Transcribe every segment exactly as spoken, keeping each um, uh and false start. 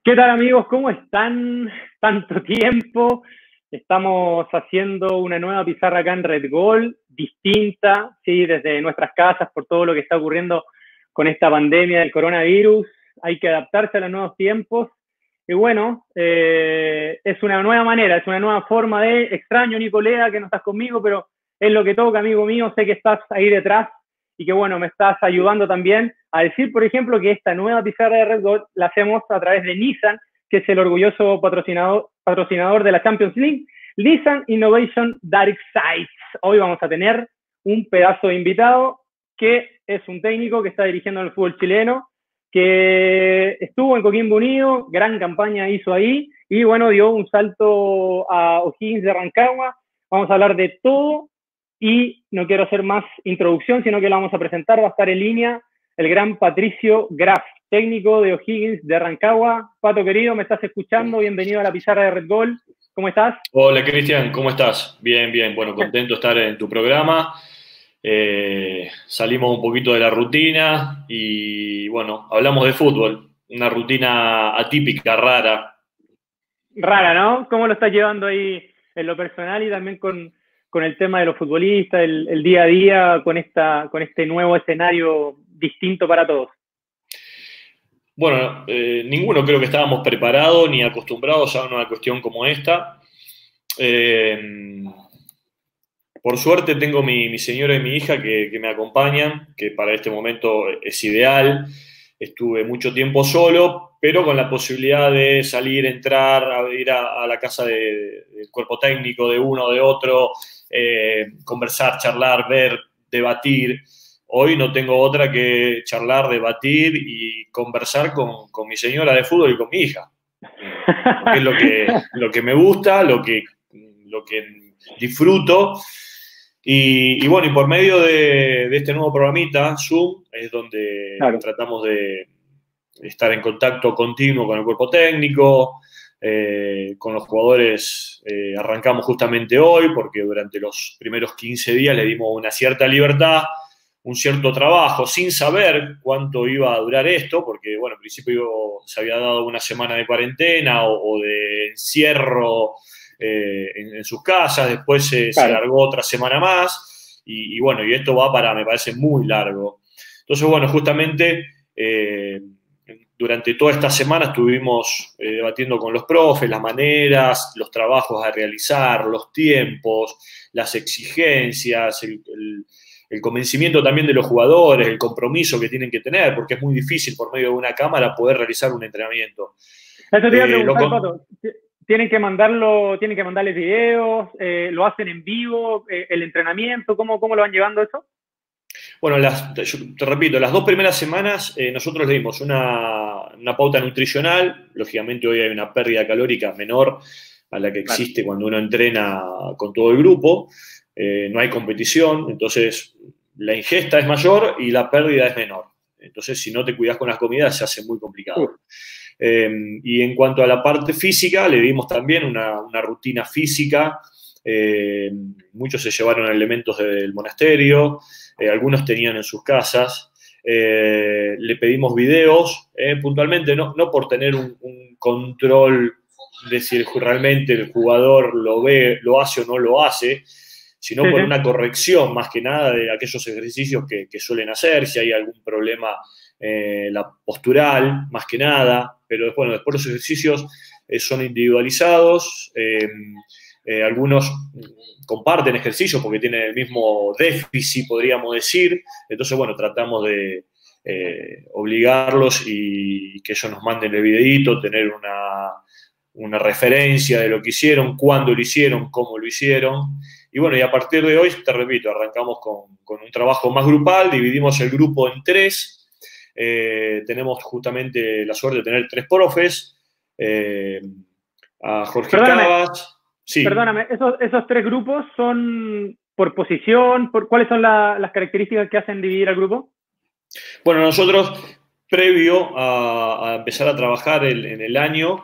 ¿Qué tal, amigos? ¿Cómo están? Tanto tiempo. Estamos haciendo una nueva pizarra acá en Red Gold, distinta, sí, desde nuestras casas por todo lo que está ocurriendo con esta pandemia del coronavirus. Hay que adaptarse a los nuevos tiempos. Y bueno, eh, es una nueva manera, es una nueva forma de... Extraño, Nicolea, que no estás conmigo, pero es lo que toca, amigo mío. Sé que estás ahí detrás y que, bueno, me estás ayudando también a decir, por ejemplo, que esta nueva pizarra de Red Gold la hacemos a través de Nissan, que es el orgulloso patrocinador, patrocinador de la Champions League, Nissan Innovation Direct Sites. Hoy vamos a tener un pedazo de invitado que es un técnico que está dirigiendo el fútbol chileno, que estuvo en Coquimbo Unido, gran campaña hizo ahí, y bueno, dio un salto a O'Higgins de Rancagua. Vamos a hablar de todo, y no quiero hacer más introducción, sino que lo vamos a presentar. Va a estar en línea el gran Patricio Graf, técnico de O'Higgins de Rancagua. Pato, querido, ¿me estás escuchando? Bienvenido a la pizarra de Red Gold. ¿Cómo estás? Hola, Cristian, ¿cómo estás? Bien, bien. Bueno, contento de estar en tu programa. Eh, salimos un poquito de la rutina y, bueno, hablamos de fútbol. Una rutina atípica, rara. Rara, ¿no? ¿Cómo lo estás llevando ahí en lo personal y también con, con el tema de los futbolistas, el, el día a día, con, esta, con este nuevo escenario distinto para todos? Bueno, eh, ninguno creo que estábamos preparados ni acostumbrados a una cuestión como esta. Eh, por suerte tengo mi, mi señora y mi hija que, que me acompañan, que para este momento es ideal. Estuve mucho tiempo solo, pero con la posibilidad de salir, entrar, a ir a, a la casa de, del cuerpo técnico de uno o de otro, eh, conversar, charlar, ver, debatir. Hoy no tengo otra que charlar, debatir y conversar con, con mi señora de fútbol y con mi hija. Porque es lo que, lo que me gusta, lo que, lo que disfruto. Y, y bueno, y por medio de, de este nuevo programita, Zoom, es donde claro. tratamos de estar en contacto continuo con el cuerpo técnico, eh, con los jugadores. Eh, arrancamos justamente hoy porque durante los primeros quince días le dimos una cierta libertad, un cierto trabajo, sin saber cuánto iba a durar esto, porque, bueno, al principio se había dado una semana de cuarentena o, o de encierro eh, en, en sus casas, después se, claro. se largó otra semana más, y, y bueno, y esto va para, me parece, muy largo. Entonces, bueno, justamente eh, durante toda esta semana estuvimos eh, debatiendo con los profes las maneras, los trabajos a realizar, los tiempos, las exigencias, el, el el convencimiento también de los jugadores, el compromiso que tienen que tener, porque es muy difícil por medio de una cámara poder realizar un entrenamiento. Eso te iba a preguntar, eh, Pato. ¿Tienen que mandarlo, tienen que mandarles videos, eh, lo hacen en vivo, eh, el entrenamiento? ¿Cómo, ¿Cómo lo van llevando eso? Bueno, las, yo te repito, las dos primeras semanas eh, nosotros le dimos una, una pauta nutricional. Lógicamente hoy hay una pérdida calórica menor a la que existe claro. cuando uno entrena con todo el grupo. Eh, no hay competición, entonces la ingesta es mayor y la pérdida es menor. Entonces, si no te cuidas con las comidas, se hace muy complicado. Uh. Eh, y en cuanto a la parte física, le dimos también una, una rutina física. Eh, muchos se llevaron elementos del monasterio, eh, algunos tenían en sus casas. Eh, le pedimos videos, eh, puntualmente, no, no por tener un, un control de si realmente el jugador lo ve, lo hace o no lo hace, sino por una corrección más que nada de aquellos ejercicios que, que suelen hacer, si hay algún problema eh, la postural, más que nada, pero bueno, después los ejercicios eh, son individualizados, eh, eh, algunos comparten ejercicios porque tienen el mismo déficit, podríamos decir, entonces bueno, tratamos de eh, obligarlos y que ellos nos manden el videíto, tener una, una referencia de lo que hicieron, cuándo lo hicieron, cómo lo hicieron. Y bueno, y a partir de hoy, te repito, arrancamos con, con un trabajo más grupal, dividimos el grupo en tres, eh, tenemos justamente la suerte de tener tres profes, eh, a Jorge Perdóname, Cabas. Sí. Perdóname, ¿esos, esos tres grupos son por posición? Por, ¿Cuáles son la, las características que hacen dividir al grupo? Bueno, nosotros, previo a, a empezar a trabajar el, en el año,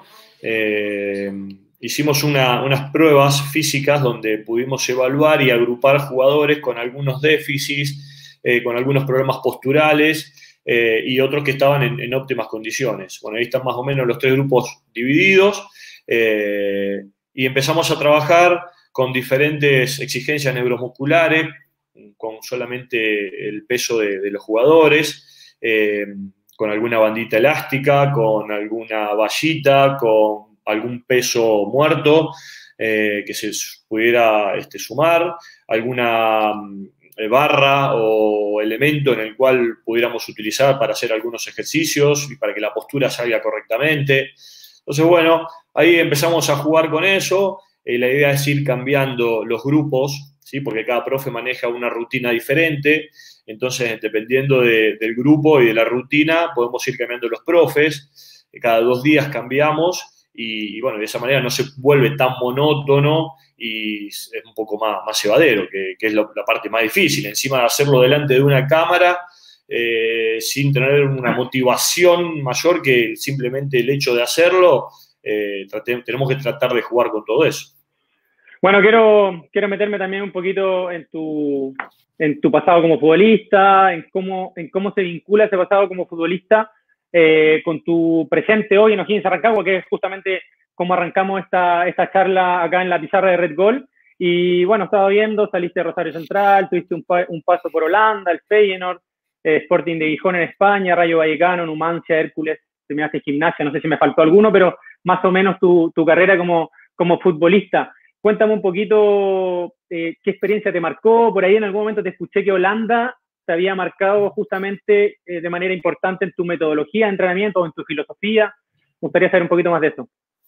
eh, hicimos una, unas pruebas físicas donde pudimos evaluar y agrupar jugadores con algunos déficits, eh, con algunos problemas posturales, eh, y otros que estaban en, en óptimas condiciones. Bueno, ahí están más o menos los tres grupos divididos, eh, y empezamos a trabajar con diferentes exigencias neuromusculares, con solamente el peso de, de los jugadores, eh, con alguna bandita elástica, con alguna vallita, con algún peso muerto eh, que se pudiera este, sumar, alguna eh, barra o elemento en el cual pudiéramos utilizar para hacer algunos ejercicios y para que la postura salga correctamente. Entonces, bueno, ahí empezamos a jugar con eso. Eh, la idea es ir cambiando los grupos, ¿sí? Porque cada profe maneja una rutina diferente. Entonces, dependiendo de, del grupo y de la rutina, podemos ir cambiando los profes. Cada dos días cambiamos y, y, bueno, de esa manera no se vuelve tan monótono y es un poco más, más llevadero, que, que es lo, la parte más difícil. Encima de hacerlo delante de una cámara, eh, sin tener una motivación mayor que simplemente el hecho de hacerlo, eh, trate, tenemos que tratar de jugar con todo eso. Bueno, quiero, quiero meterme también un poquito en tu, en tu pasado como futbolista, en cómo, en cómo se vincula ese pasado como futbolista eh, con tu presente hoy en O'Higgins Rancagua, que es justamente cómo arrancamos esta, esta charla acá en la pizarra de Red Gol. Y bueno, estaba viendo, saliste de Rosario Central, tuviste un, pa un paso por Holanda, el Feyenoord, eh, Sporting de Gijón en España, Rayo Vallecano, Numancia, Hércules, terminaste Gimnasia, no sé si me faltó alguno, pero más o menos tu, tu carrera como, como futbolista. Cuéntame un poquito eh, qué experiencia te marcó. Por ahí en algún momento te escuché que Holanda te había marcado justamente eh, de manera importante en tu metodología de entrenamiento o en tu filosofía. Me gustaría saber un poquito más de eso.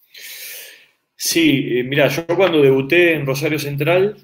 Sí, eh, mira, yo cuando debuté en Rosario Central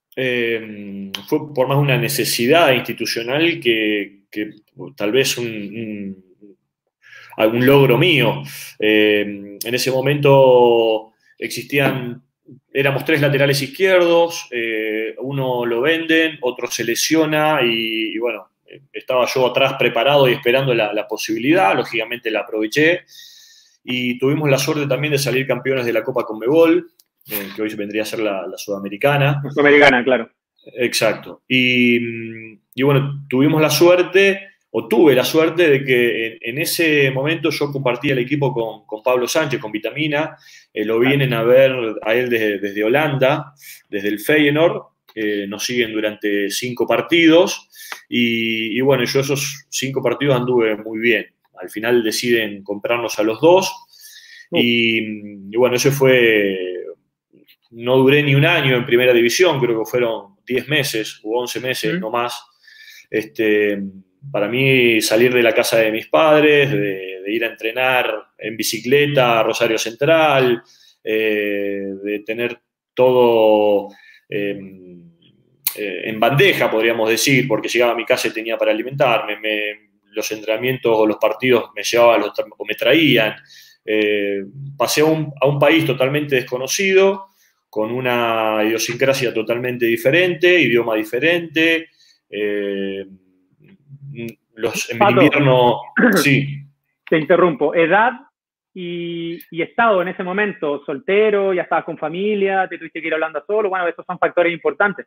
eh, fue por más una necesidad institucional que, que tal vez un, un, algún logro mío. Eh, en ese momento existían... Éramos tres laterales izquierdos, eh, uno lo venden, otro se lesiona y, y bueno, estaba yo atrás preparado y esperando la, la posibilidad, lógicamente la aproveché y tuvimos la suerte también de salir campeones de la Copa Conmebol, eh, que hoy vendría a ser la, la Sudamericana. La Sudamericana, claro. Exacto. Y, y bueno, tuvimos la suerte, o tuve la suerte de que en, en ese momento yo compartía el equipo con, con Pablo Sánchez, con Vitamina. Eh, lo vienen a ver a él desde, desde Holanda, desde el Feyenoord. Eh, nos siguen durante cinco partidos. Y, y bueno, yo esos cinco partidos anduve muy bien. Al final deciden comprarnos a los dos. Uh. Y, y bueno, ese fue... No duré ni un año en primera división, creo que fueron diez meses u once meses, uh. no más. Este... Para mí, salir de la casa de mis padres, de, de ir a entrenar en bicicleta a Rosario Central, eh, de tener todo eh, eh, en bandeja, podríamos decir, porque llegaba a mi casa y tenía para alimentarme, me, los entrenamientos o los partidos me llevaban los, o me traían. Eh, pasé a un, a un país totalmente desconocido, con una idiosincrasia totalmente diferente, idioma diferente, eh, Los, en Pato, invierno, sí. Te interrumpo. ¿Edad y, y estado en ese momento? ¿Soltero? ¿Ya estabas con familia? ¿Te tuviste que ir hablando solo? Bueno, esos son factores importantes.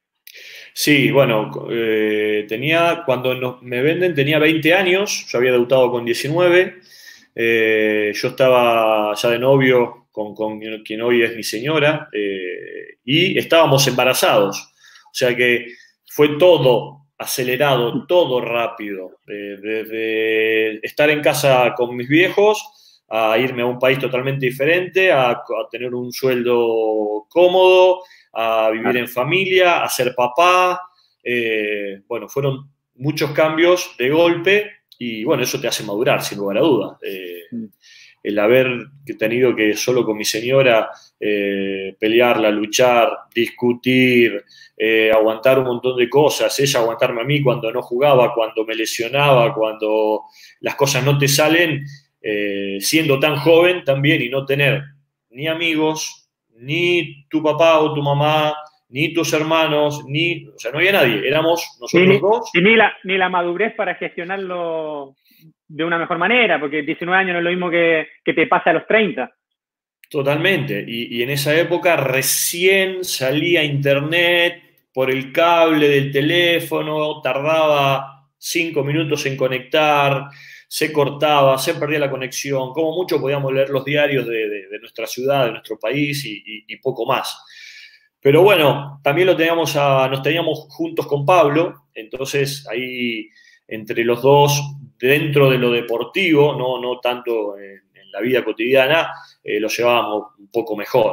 Sí, bueno, eh, tenía, cuando nos, me venden tenía veinte años, yo había debutado con diecinueve, eh, yo estaba ya de novio con, con quien hoy es mi señora, eh, y estábamos embarazados, o sea que fue todo acelerado, todo rápido, desde eh, estar en casa con mis viejos a irme a un país totalmente diferente, a, a tener un sueldo cómodo, a vivir en familia, a ser papá. Eh, bueno, fueron muchos cambios de golpe y bueno, eso te hace madurar, sin lugar a dudas. Eh, el haber tenido que solo con mi señora eh, pelearla, luchar, discutir, eh, aguantar un montón de cosas, ella aguantarme a mí cuando no jugaba, cuando me lesionaba, cuando las cosas no te salen, eh, siendo tan joven también y no tener ni amigos, ni tu papá o tu mamá, ni tus hermanos, ni, o sea, no había nadie, éramos nosotros ni, dos. Y ni la, ni la madurez para gestionarlo de una mejor manera, porque diecinueve años no es lo mismo que, que te pasa a los treinta. Totalmente, y, y en esa época recién salía internet por el cable del teléfono, tardaba cinco minutos en conectar, se cortaba, se perdía la conexión, como mucho podíamos leer los diarios de, de, de nuestra ciudad, de nuestro país y, y, y poco más. Pero bueno, también lo teníamos a, nos teníamos juntos con Pablo, entonces ahí entre los dos, dentro de lo deportivo, no, no tanto en, en la vida cotidiana, eh, lo llevábamos un poco mejor.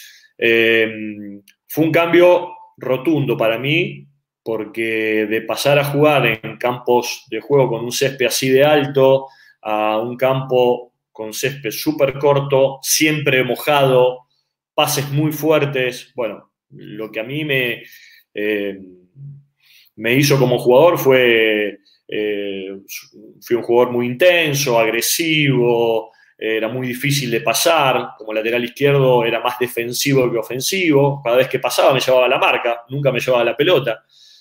Eh, fue un cambio rotundo para mí, porque de pasar a jugar en campos de juego con un césped así de alto a un campo con césped súper corto, siempre mojado, pases muy fuertes, bueno, lo que a mí me, eh, me hizo como jugador fue, eh, fui un jugador muy intenso, agresivo, era muy difícil de pasar, como lateral izquierdo era más defensivo que ofensivo, cada vez que pasaba me llevaba la marca, nunca me llevaba la pelota.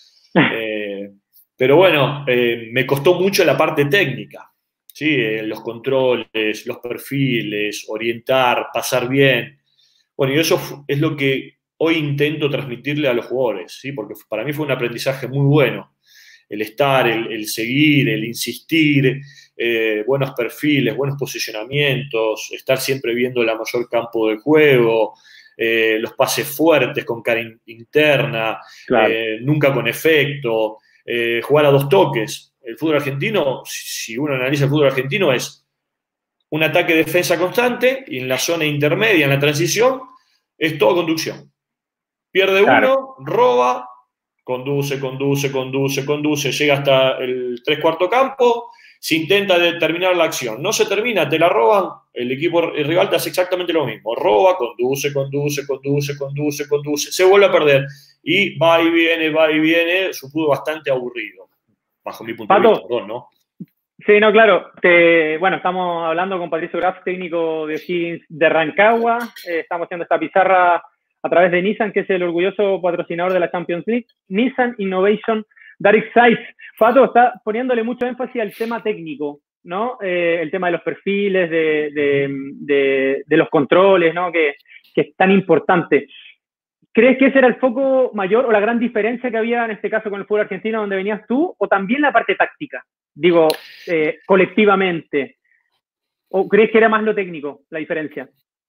Eh, pero bueno, eh, me costó mucho la parte técnica, ¿sí? Eh, los controles, los perfiles, orientar, pasar bien. Bueno, y eso es lo que hoy intento transmitirle a los jugadores, ¿sí? Porque para mí fue un aprendizaje muy bueno. El estar, el, el seguir, el insistir, eh, buenos perfiles, buenos posicionamientos, estar siempre viendo la mayor campo de juego, eh, los pases fuertes con cara in, interna, claro. eh, nunca con efecto, eh, jugar a dos toques. El fútbol argentino, si uno analiza el fútbol argentino, es un ataque-defensa constante y en la zona intermedia, en la transición, es toda conducción. Pierde claro. uno, roba, conduce, conduce, conduce, conduce, llega hasta el tres cuarto campo, se intenta terminar la acción. No se termina, te la roban, el equipo el rival te hace exactamente lo mismo. Roba, conduce, conduce, conduce, conduce, conduce, se vuelve a perder. Y va y viene, va y viene, es un fútbol bastante aburrido, bajo mi punto Pato, de vista, perdón, ¿no? Sí, no, claro. Te, bueno, estamos hablando con Patricio Graf, técnico de O'Higgins de Rancagua. Eh, estamos haciendo esta pizarra a través de Nissan, que es el orgulloso patrocinador de la Champions League. Nissan Innovation Direct Size. Pato está poniéndole mucho énfasis al tema técnico, ¿no? Eh, el tema de los perfiles, de, de, de, de los controles, ¿no? Que, que es tan importante. ¿Crees que ese era el foco mayor o la gran diferencia que había en este caso con el fútbol argentino donde venías tú? ¿O también la parte táctica? Digo, eh, colectivamente. ¿O crees que era más lo técnico la diferencia?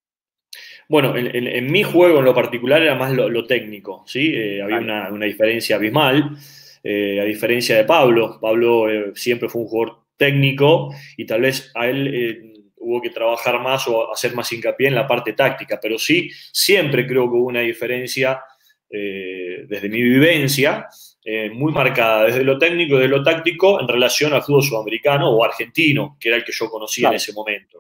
Bueno, en, en, en mi juego en lo particular era más lo, lo técnico, ¿sí? Eh, había vale. una, una diferencia abismal, eh, a diferencia de Pablo. Pablo eh, siempre fue un jugador técnico y tal vez a él eh, hubo que trabajar más o hacer más hincapié en la parte táctica, pero sí, siempre creo que hubo una diferencia eh, desde mi vivencia, eh, muy marcada, desde lo técnico y desde lo táctico en relación al fútbol sudamericano o argentino, que era el que yo conocía claro. en ese momento.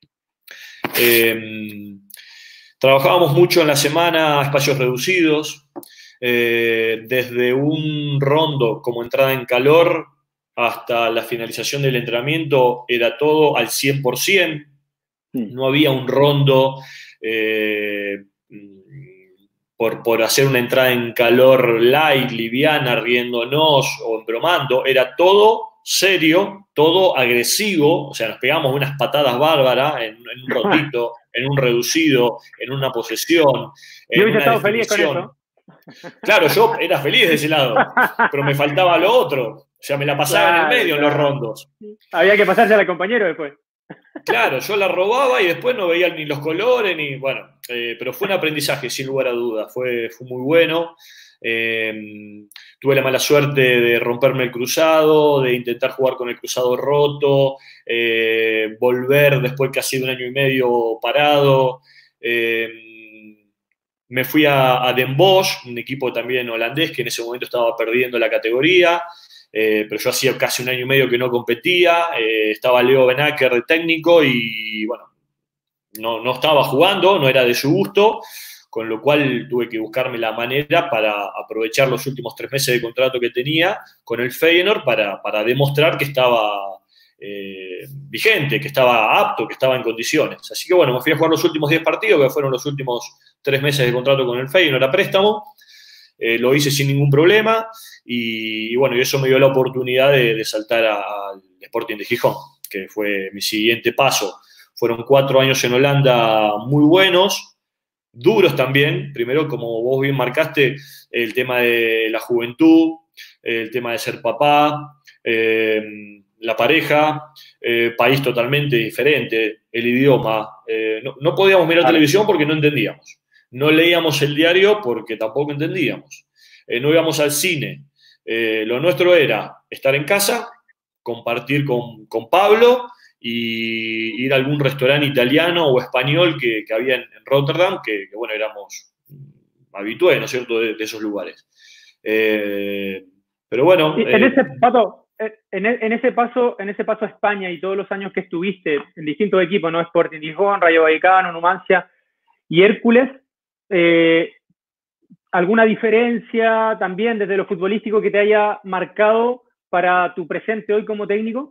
Eh, trabajábamos mucho en la semana, espacios reducidos, eh, desde un rondo como entrada en calor hasta la finalización del entrenamiento era todo al cien por ciento, no había un rondo eh, por, por hacer una entrada en calor light, liviana, riéndonos o embromando, era todo serio, todo agresivo, o sea, nos pegamos unas patadas bárbaras en, en un rotito, en un reducido, en una posesión, en yo hubiese una estado feliz con eso. Claro, yo era feliz de ese lado, pero me faltaba lo otro. O sea, me la pasaba claro, en el medio claro. en los rondos. Había que pasarse al compañero después. Claro, yo la robaba y después no veía ni los colores, ni bueno, eh, pero fue un aprendizaje, sin lugar a dudas. Fue, fue muy bueno. Eh, tuve la mala suerte de romperme el cruzado, de intentar jugar con el cruzado roto, eh, volver después casi de un año y medio parado. Eh, Me fui a, a Den Bosch, un equipo también holandés que en ese momento estaba perdiendo la categoría, eh, pero yo hacía casi un año y medio que no competía, eh, estaba Leo Benacker de técnico y bueno, no, no estaba jugando, no era de su gusto, con lo cual tuve que buscarme la manera para aprovechar los últimos tres meses de contrato que tenía con el Feyenoord para, para demostrar que estaba eh, vigente, que estaba apto, que estaba en condiciones. Así que bueno, me fui a jugar los últimos diez partidos, que fueron los últimos tres meses de contrato con el Feyenoord a préstamo. Eh, lo hice sin ningún problema y, y bueno, y eso me dio la oportunidad de, de saltar al Sporting de Gijón, que fue mi siguiente paso. Fueron cuatro años en Holanda muy buenos, duros también. Primero, como vos bien marcaste, el tema de la juventud, el tema de ser papá, eh, la pareja, eh, país totalmente diferente, el idioma. Eh, no, no podíamos mirar Claro. televisión porque no entendíamos. No leíamos el diario porque tampoco entendíamos. Eh, no íbamos al cine. Eh, lo nuestro era estar en casa, compartir con, con Pablo y ir a algún restaurante italiano o español que, que había en, en Rotterdam, que, que, bueno, éramos habitués, ¿no es cierto?, de, de esos lugares. Eh, pero bueno... Y en Eh, ese, Pato, en, en, ese paso, en ese paso a España y todos los años que estuviste en distintos equipos, ¿no? Sporting Gijón, Rayo Vallecano, Numancia y Hércules, eh, ¿alguna diferencia también desde lo futbolístico que te haya marcado para tu presente hoy como técnico?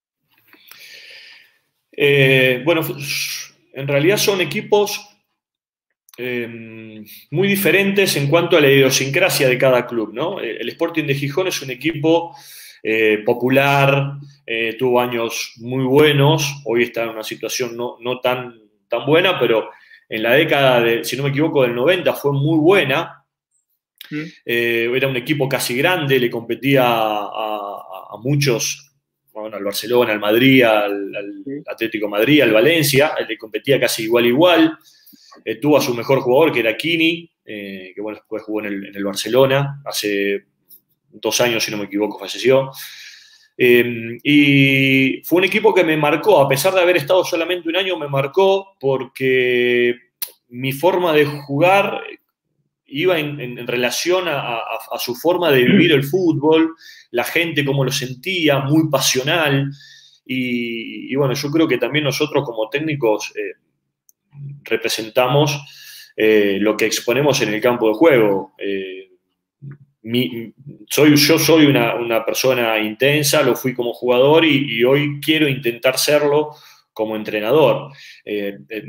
Eh, bueno, en realidad son equipos eh, muy diferentes en cuanto a la idiosincrasia de cada club, ¿no? El Sporting de Gijón es un equipo eh, popular, eh, tuvo años muy buenos, hoy está en una situación no, no tan, tan buena, pero en la década, de, si no me equivoco, del noventa fue muy buena. Mm. Eh, era un equipo casi grande, le competía a, a, a muchos, bueno, al Barcelona, al Madrid, al, al sí. Atlético Madrid, al Valencia, le competía casi igual igual. Eh, tuvo a su mejor jugador, que era Kini, eh, que bueno, después jugó en el, en el Barcelona, hace dos años, si no me equivoco, falleció. Eh, y fue un equipo que me marcó, a pesar de haber estado solamente un año, me marcó porque mi forma de jugar iba en, en, en relación a, a, a su forma de vivir el fútbol, la gente cómo lo sentía, muy pasional. Y, y bueno, yo creo que también nosotros como técnicos eh, representamos eh, lo que exponemos en el campo de juego. Eh, mi, soy, yo soy una, una persona intensa, lo fui como jugador y, y hoy quiero intentar serlo como entrenador. Eh, eh,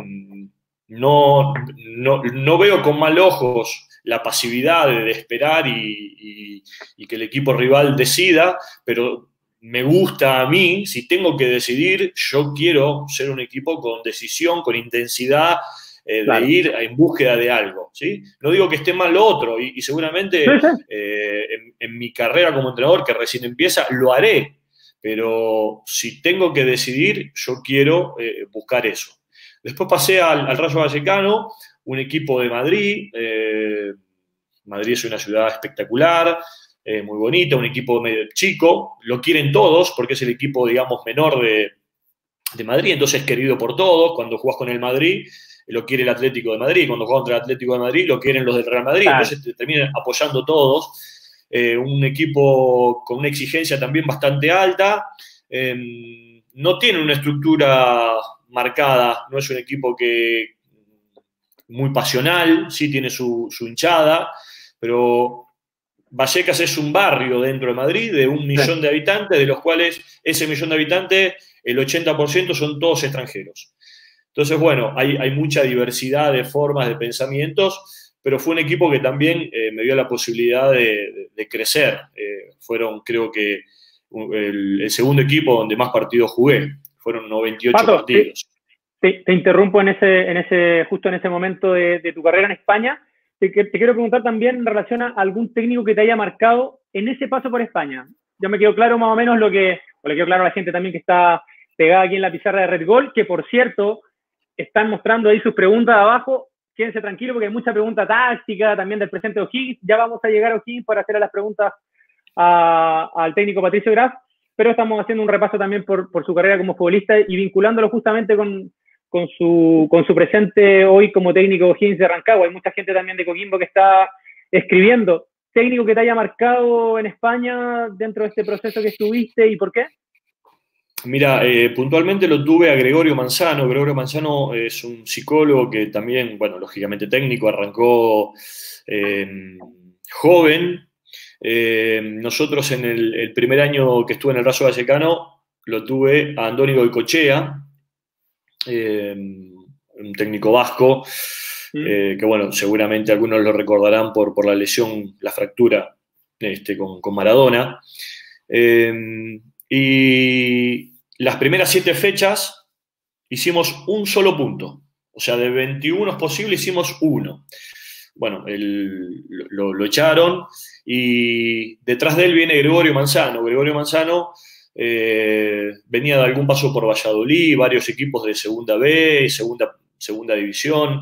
no, no, no veo con mal ojos la pasividad de esperar y, y, y que el equipo rival decida, pero me gusta a mí, si tengo que decidir, yo quiero ser un equipo con decisión, con intensidad, eh, claro. de ir en búsqueda de algo, ¿sí? No digo que esté mal lo otro, y, y seguramente sí, sí. Eh, en, en mi carrera como entrenador, que recién empieza, lo haré, pero si tengo que decidir, yo quiero eh, buscar eso. Después pasé al, al Rayo Vallecano, un equipo de Madrid. Eh, Madrid es una ciudad espectacular, eh, muy bonita, un equipo medio chico. Lo quieren todos porque es el equipo, digamos, menor de, de Madrid, entonces es querido por todos. Cuando jugás con el Madrid, lo quiere el Atlético de Madrid. Cuando jugás contra el Atlético de Madrid, lo quieren los del Real Madrid. Claro. Entonces te terminan apoyando todos. Eh, un equipo con una exigencia también bastante alta. Eh, no tiene una estructura marcada, no es un equipo que muy pasional, sí tiene su, su hinchada, pero Vallecas es un barrio dentro de Madrid de un millón sí. de habitantes, de los cuales ese millón de habitantes, el ochenta por ciento son todos extranjeros. Entonces, bueno, hay, hay mucha diversidad de formas, de pensamientos, pero fue un equipo que también eh, me dio la posibilidad de, de, de crecer. Eh, fueron, creo que, el, el segundo equipo donde más partidos jugué. Fueron noventa y ocho Pato, partidos. Te, te interrumpo en ese, en ese, justo en ese momento de, de tu carrera en España. Te, te quiero preguntar también en relación a algún técnico que te haya marcado en ese paso por España. Ya me quedó claro más o menos lo que, o le quedó claro a la gente también que está pegada aquí en la pizarra de Red Gol, que por cierto, están mostrando ahí sus preguntas de abajo. Quédense tranquilos porque hay mucha pregunta táctica también del presente de O'Higgins. Ya vamos a llegar a O'Higgins para hacer las preguntas a, al técnico Patricio Graf, pero estamos haciendo un repaso también por, por su carrera como futbolista y vinculándolo justamente con, con, su, con su presente hoy como técnico de O'Higgins de Rancagua. Hay mucha gente también de Coquimbo que está escribiendo. ¿Técnico que te haya marcado en España dentro de este proceso que estuviste y por qué? Mira, eh, puntualmente lo tuve a Gregorio Manzano. Gregorio Manzano es un psicólogo que también, bueno, lógicamente técnico, arrancó eh, joven. Eh, nosotros en el, el primer año que estuve en el Rayo Vallecano lo tuve a Andoni Goicoechea, eh, un técnico vasco, eh, que bueno, seguramente algunos lo recordarán por, por la lesión, la fractura este, con, con Maradona. Eh, y las primeras siete fechas hicimos un solo punto. O sea, de veintiuno posibles hicimos uno. bueno, él, lo, lo echaron y detrás de él viene Gregorio Manzano. Gregorio Manzano eh, venía de algún paso por Valladolid, varios equipos de segunda B, segunda, segunda división,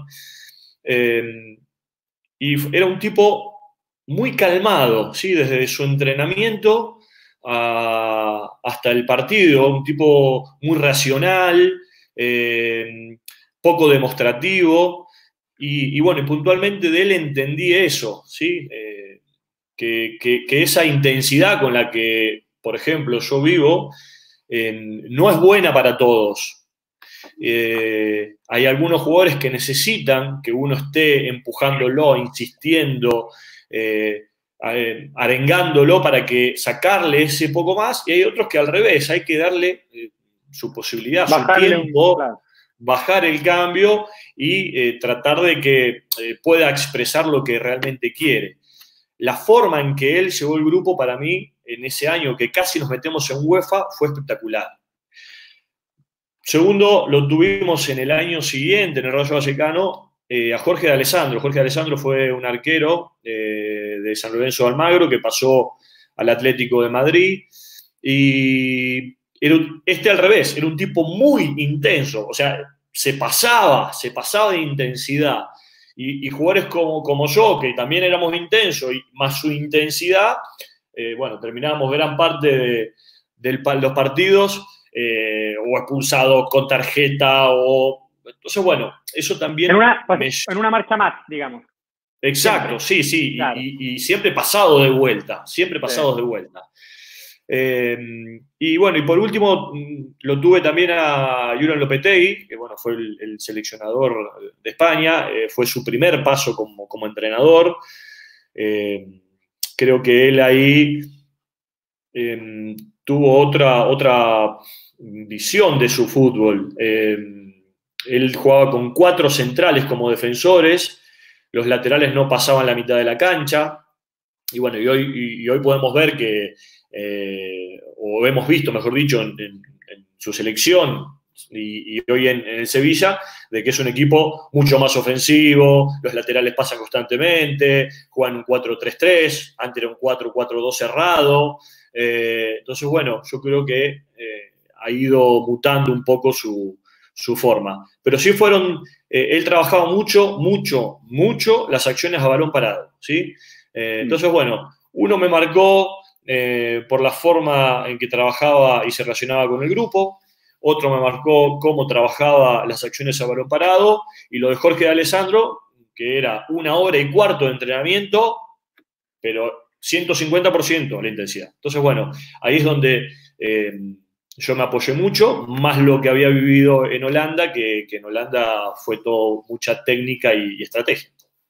eh, y era un tipo muy calmado, ¿sí? Desde su entrenamiento a, hasta el partido, un tipo muy racional, eh, poco demostrativo, y, y bueno, y puntualmente de él entendí eso, ¿sí? Eh, que, que, que esa intensidad con la que, por ejemplo, yo vivo, eh, no es buena para todos. Eh, hay algunos jugadores que necesitan que uno esté empujándolo, insistiendo, eh, arengándolo para que sacarle ese poco más, y hay otros que al revés, hay que darle eh, su posibilidad, Bajarle su tiempo, un, claro. bajar el cambio y eh, tratar de que eh, pueda expresar lo que realmente quiere. La forma en que él llevó el grupo para mí en ese año que casi nos metemos en UEFA fue espectacular. Segundo, lo tuvimos en el año siguiente, en el Rayo Vallecano, eh, a Jorge de Alessandro. Jorge de Alessandro fue un arquero eh, de San Lorenzo de Almagro que pasó al Atlético de Madrid. Y era un, este al revés, era un tipo muy intenso. O sea, se pasaba, se pasaba de intensidad. Y, y jugadores como, como yo, que también éramos intensos, y más su intensidad, eh, bueno, terminábamos gran parte de, de los partidos Eh, o expulsado con tarjeta, o entonces bueno, eso también en una, pues, me... en una marcha más, digamos. Exacto, siempre. sí, sí, Claro. y, y, y siempre pasado de vuelta, siempre pasados sí. de vuelta. Eh, y bueno, y por último lo tuve también a Julen Lopetegui, que bueno, fue el, el seleccionador de España, eh, fue su primer paso como, como entrenador. Eh, creo que él ahí eh, tuvo otra, otra visión de su fútbol. Eh, él jugaba con cuatro centrales como defensores, los laterales no pasaban la mitad de la cancha, y bueno, y hoy, y hoy podemos ver que, eh, o hemos visto, mejor dicho, en, en, en su selección y, y hoy en, en el Sevilla, de que es un equipo mucho más ofensivo, los laterales pasan constantemente, juegan un cuatro tres tres, antes era un cuatro cuatro dos cerrado. Eh, entonces, bueno, yo creo que eh, ha ido mutando un poco su, su forma. Pero sí fueron, eh, él trabajaba mucho, mucho, mucho las acciones a balón parado, ¿sí? Eh, entonces, bueno, uno me marcó eh, por la forma en que trabajaba y se relacionaba con el grupo, otro me marcó cómo trabajaba las acciones a balón parado, y lo de Jorge de Alessandro, que era una hora y cuarto de entrenamiento, pero ciento cincuenta por ciento la intensidad. Entonces, bueno, ahí es donde eh, yo me apoyé mucho, más lo que había vivido en Holanda, que, que en Holanda fue todo mucha técnica y, y estrategia.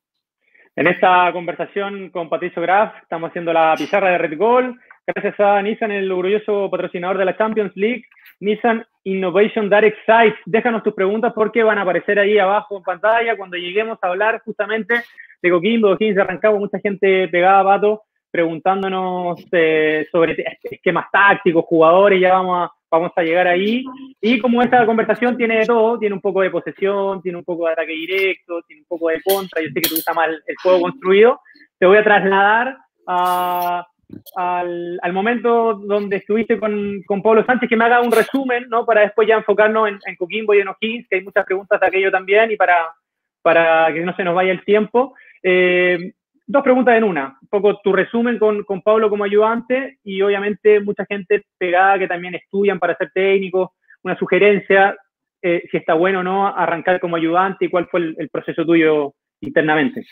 En esta conversación con Patricio Graf, estamos haciendo la pizarra de Red Gold, gracias a Nissan, el orgulloso patrocinador de la Champions League, Nissan Innovation Direct Sites. Déjanos tus preguntas porque van a aparecer ahí abajo en pantalla cuando lleguemos a hablar justamente de Coquimbo, O'Higgins de Rancagua. Mucha gente pegada, Pato, preguntándonos eh, sobre esquemas tácticos, jugadores, ya vamos a, vamos a llegar ahí. Y como esta conversación tiene de todo, tiene un poco de posesión, tiene un poco de ataque directo, tiene un poco de contra, yo sé que te gusta más el, el juego construido, te voy a trasladar a, al, al momento donde estuviste con, con Pablo Sánchez, que me haga un resumen, ¿no? Para después ya enfocarnos en, en Coquimbo y en O'Higgins, que hay muchas preguntas de aquello también, y para, para que no se nos vaya el tiempo. Eh, Dos preguntas en una, un poco tu resumen con, con Pablo como ayudante y obviamente mucha gente pegada que también estudian para ser técnicos, una sugerencia, eh, si está bueno o no arrancar como ayudante y cuál fue el, el proceso tuyo internamente.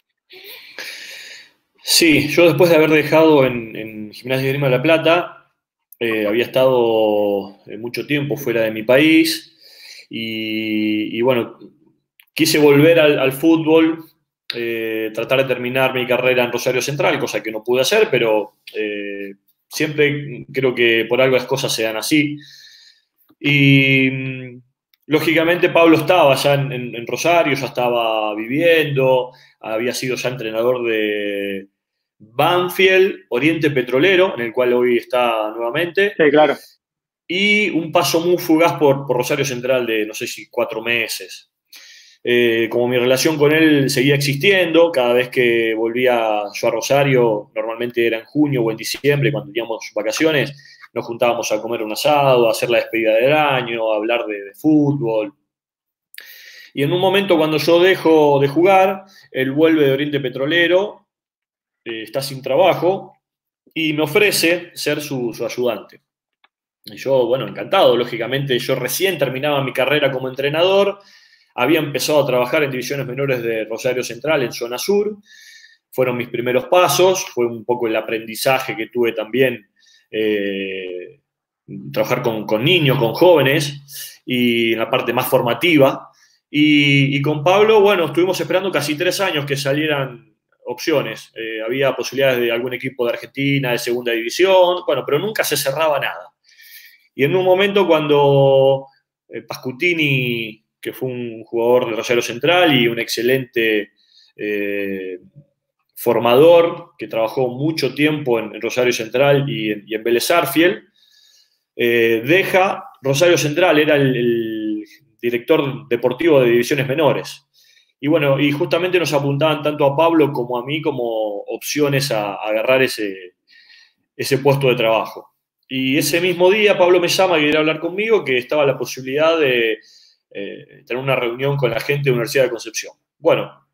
Sí, yo después de haber dejado en, en Gimnasia de Grima de la Plata, eh, había estado mucho tiempo fuera de mi país y, y bueno, quise volver al, al fútbol. Eh, tratar de terminar mi carrera en Rosario Central, cosa que no pude hacer, pero eh, siempre creo que por algo las cosas se dan así. Y lógicamente Pablo estaba ya en, en, en Rosario, ya estaba viviendo, había sido ya entrenador de Banfield, Oriente Petrolero, en el cual hoy está nuevamente. Sí, claro. Y un paso muy fugaz por, por Rosario Central de, no sé si cuatro meses. Eh, como mi relación con él seguía existiendo, cada vez que volvía yo a Rosario, normalmente era en junio o en diciembre, cuando teníamos vacaciones, nos juntábamos a comer un asado, a hacer la despedida del año, a hablar de, de fútbol. Y en un momento cuando yo dejo de jugar, él vuelve de Oriente Petrolero, eh, está sin trabajo, y me ofrece ser su, su ayudante. Y yo, bueno, encantado, lógicamente, yo recién terminaba mi carrera como entrenador, había empezado a trabajar en divisiones menores de Rosario Central, en zona sur. Fueron mis primeros pasos, fue un poco el aprendizaje que tuve también, eh, trabajar con, con niños, con jóvenes, y en la parte más formativa. Y, y con Pablo, bueno, estuvimos esperando casi tres años que salieran opciones. Eh, había posibilidades de algún equipo de Argentina, de segunda división, bueno, pero nunca se cerraba nada. Y en un momento cuando eh, Pascutini, que fue un jugador de Rosario Central y un excelente eh, formador, que trabajó mucho tiempo en, en Rosario Central y en, y en Vélez Sarsfield, eh, deja Rosario Central, era el, el director deportivo de divisiones menores. Y bueno, y justamente nos apuntaban tanto a Pablo como a mí como opciones a, a agarrar ese, ese puesto de trabajo. Y ese mismo día Pablo me llama y quiere hablar conmigo, que estaba la posibilidad de eh, tener una reunión con la gente de la Universidad de Concepción. Bueno,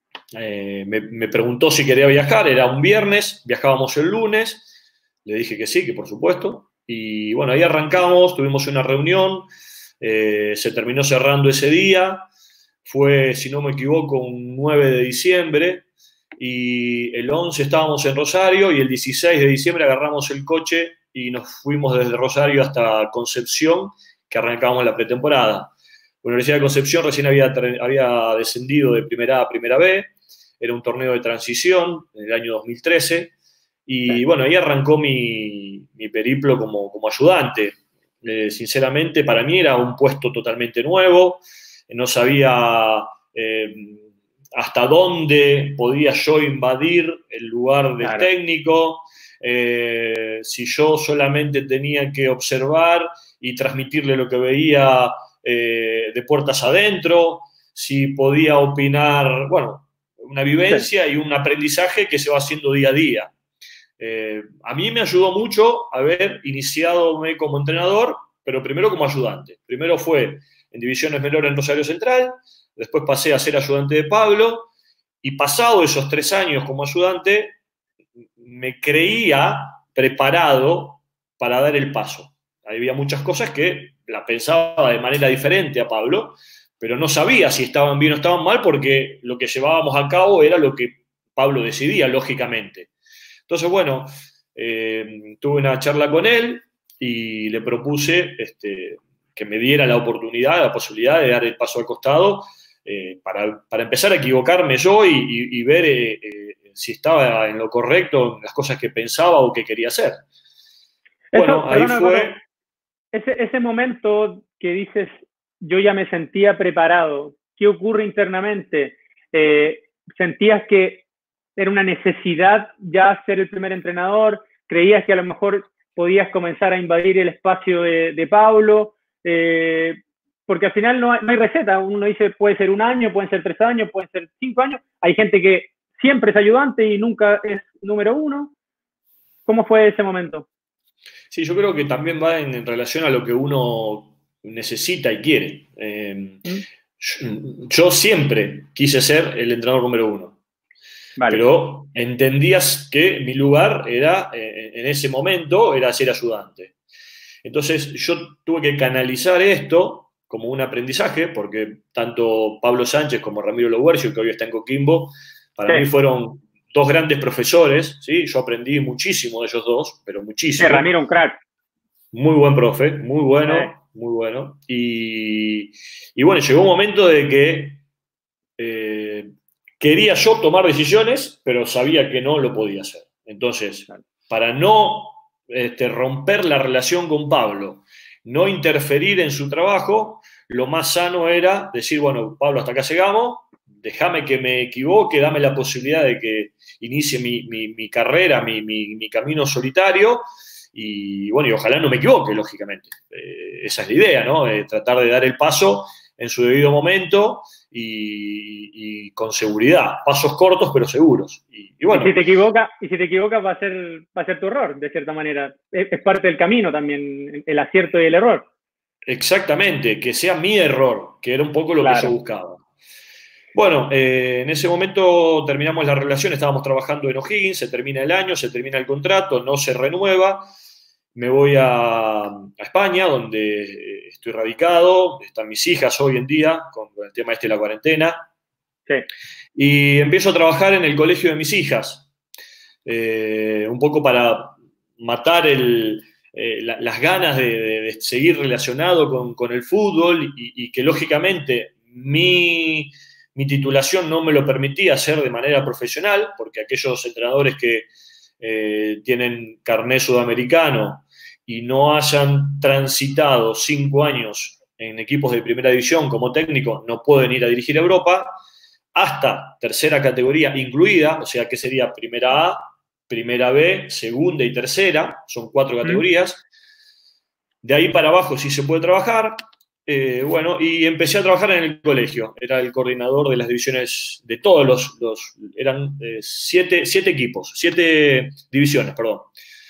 eh, me, me preguntó si quería viajar, era un viernes, viajábamos el lunes, le dije que sí, que por supuesto. Y bueno, ahí arrancamos, tuvimos una reunión, eh, se terminó cerrando ese día, fue, si no me equivoco, un nueve de diciembre, y el once estábamos en Rosario, y el dieciséis de diciembre agarramos el coche y nos fuimos desde Rosario hasta Concepción, que arrancábamos la pretemporada. La Universidad de Concepción recién había, había descendido de primera A a primera B, era un torneo de transición en el año dos mil trece, y bueno, ahí arrancó mi, mi periplo como, como ayudante. Eh, sinceramente, para mí era un puesto totalmente nuevo, no sabía eh, hasta dónde podía yo invadir el lugar del claro. técnico, eh, si yo solamente tenía que observar y transmitirle lo que veía eh, de puertas adentro, si podía opinar, bueno, una vivencia sí. y un aprendizaje que se va haciendo día a día. Eh, a mí me ayudó mucho haber iniciado como entrenador, pero primero como ayudante. Primero fue en divisiones menores en Rosario Central, después pasé a ser ayudante de Pablo, y pasado esos tres años como ayudante, me creía preparado para dar el paso. Había muchas cosas que la pensaba de manera diferente a Pablo, pero no sabía si estaban bien o estaban mal, porque lo que llevábamos a cabo era lo que Pablo decidía, lógicamente. Entonces, bueno, eh, tuve una charla con él y le propuse este, que me diera la oportunidad, la posibilidad de dar el paso al costado, eh, para, para empezar a equivocarme yo y, y, y ver eh, eh, si estaba en lo correcto, en las cosas que pensaba o que quería hacer. Eso, bueno, ahí perdona, fue... Bueno, ese, ese momento que dices, yo ya me sentía preparado, ¿qué ocurre internamente? Eh, ¿Sentías que era una necesidad ya ser el primer entrenador? ¿Creías que a lo mejor podías comenzar a invadir el espacio de, de Pablo? Eh, porque al final no hay, no hay receta. Uno dice, puede ser un año, pueden ser tres años, pueden ser cinco años. Hay gente que siempre es ayudante y nunca es número uno. ¿Cómo fue ese momento? Sí, yo creo que también va en, en relación a lo que uno necesita y quiere. Eh, ¿Mm? yo, yo siempre quise ser el entrenador número uno. Vale. Pero entendías que mi lugar era, eh, en ese momento, era ser ayudante. Entonces yo tuve que canalizar esto como un aprendizaje, porque tanto Pablo Sánchez como Ramiro Loguercio, que hoy está en Coquimbo, para sí. mí fueron dos grandes profesores, ¿sí? Yo aprendí muchísimo de ellos dos, pero muchísimo. Sí, Ramiro un crack. Muy buen profe, muy bueno, sí. muy bueno. Y, y bueno, llegó un momento de que eh, quería yo tomar decisiones, pero sabía que no lo podía hacer. Entonces, para no este, romper la relación con Pablo, no interferir en su trabajo, lo más sano era decir, bueno, Pablo, hasta acá llegamos, déjame que me equivoque, dame la posibilidad de que inicie mi, mi, mi carrera, mi, mi, mi camino solitario, y bueno, y ojalá no me equivoque, lógicamente. Eh, esa es la idea, ¿no? Eh, tratar de dar el paso en su debido momento y, y con seguridad. Pasos cortos, pero seguros. Y, y bueno. Y si te equivocas, y si te equivocas va a ser, va a ser tu error, de cierta manera. Es, es parte del camino también, el acierto y el error. Exactamente, que sea mi error, que era un poco lo Claro. que yo buscaba. Bueno, eh, en ese momento terminamos la relación, estábamos trabajando en O'Higgins, se termina el año, se termina el contrato, no se renueva, me voy a, a España, donde estoy radicado, están mis hijas hoy en día, con, con el tema este de la cuarentena, sí. Y empiezo a trabajar en el colegio de mis hijas, eh, un poco para matar el... Eh, la, las ganas de, de, de seguir relacionado con, con el fútbol y, y que lógicamente mi, mi titulación no me lo permitía hacer de manera profesional, porque aquellos entrenadores que eh, tienen carné sudamericano y no hayan transitado cinco años en equipos de primera división como técnico no pueden ir a dirigir a Europa, hasta tercera categoría incluida, o sea que sería primera A, primera B, segunda y tercera, son cuatro categorías. De ahí para abajo sí se puede trabajar. Eh, bueno, y empecé a trabajar en el colegio. Era el coordinador de las divisiones, de todos los, los eran eh, siete, siete equipos, siete divisiones, perdón.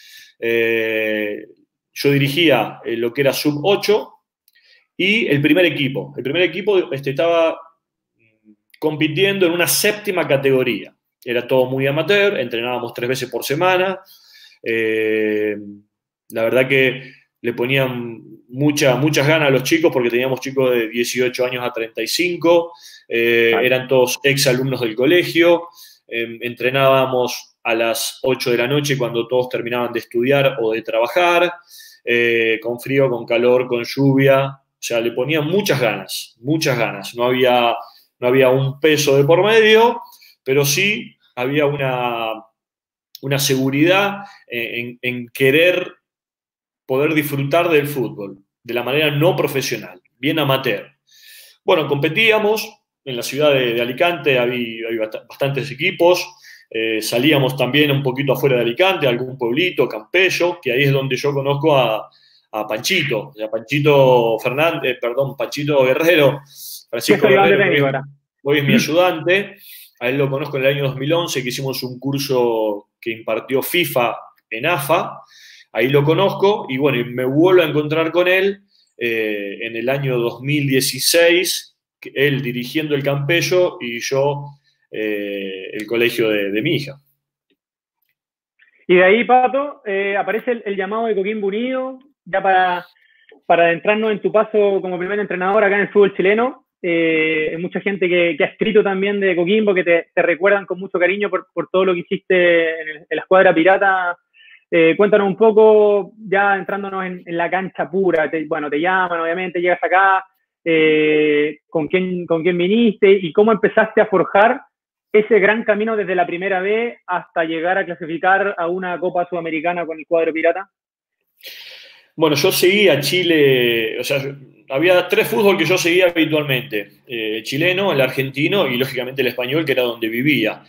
Eh, yo dirigía eh, lo que era sub ocho y el primer equipo. El primer equipo este, estaba compitiendo en una séptima categoría. Era todo muy amateur, entrenábamos tres veces por semana. Eh, la verdad que le ponían mucha, muchas ganas a los chicos porque teníamos chicos de dieciocho años a treinta y cinco, eh, vale. Eran todos exalumnos del colegio, eh, entrenábamos a las ocho de la noche cuando todos terminaban de estudiar o de trabajar, eh, con frío, con calor, con lluvia, o sea, le ponían muchas ganas, muchas ganas. No había, no había un peso de por medio, pero sí había una, una seguridad en, en querer poder disfrutar del fútbol de la manera no profesional, bien amateur. Bueno, competíamos en la ciudad de, de Alicante, había, había bastantes equipos, eh, salíamos también un poquito afuera de Alicante, a algún pueblito, Campello, que ahí es donde yo conozco a, a Panchito, a Panchito Fernández, perdón, Panchito Guerrero, Francisco Guerrero, hoy es, hoy es mi ayudante. A él lo conozco en el año dos mil once, que hicimos un curso que impartió FIFA en A F A. Ahí lo conozco y bueno, me vuelvo a encontrar con él eh, en el año dos mil dieciséis, él dirigiendo el Campello y yo eh, el colegio de, de mi hija. Y de ahí, Pato, eh, aparece el, el llamado de Coquimbo Unido, ya para, para adentrarnos en tu paso como primer entrenador acá en el fútbol chileno. Eh, hay mucha gente que, que ha escrito también de Coquimbo, que te, te recuerdan con mucho cariño por, por todo lo que hiciste en, el, en la escuadra pirata. Eh, cuéntanos un poco, ya entrándonos en, en la cancha pura. Te, bueno, te llaman, obviamente, llegas acá, eh, con, quién, con quién viniste y cómo empezaste a forjar ese gran camino desde la primera vez hasta llegar a clasificar a una Copa Sudamericana con el cuadro pirata. Bueno, yo seguí a Chile, o sea, había tres fútbol que yo seguía habitualmente, eh, el chileno, el argentino y lógicamente el español, que era donde vivía.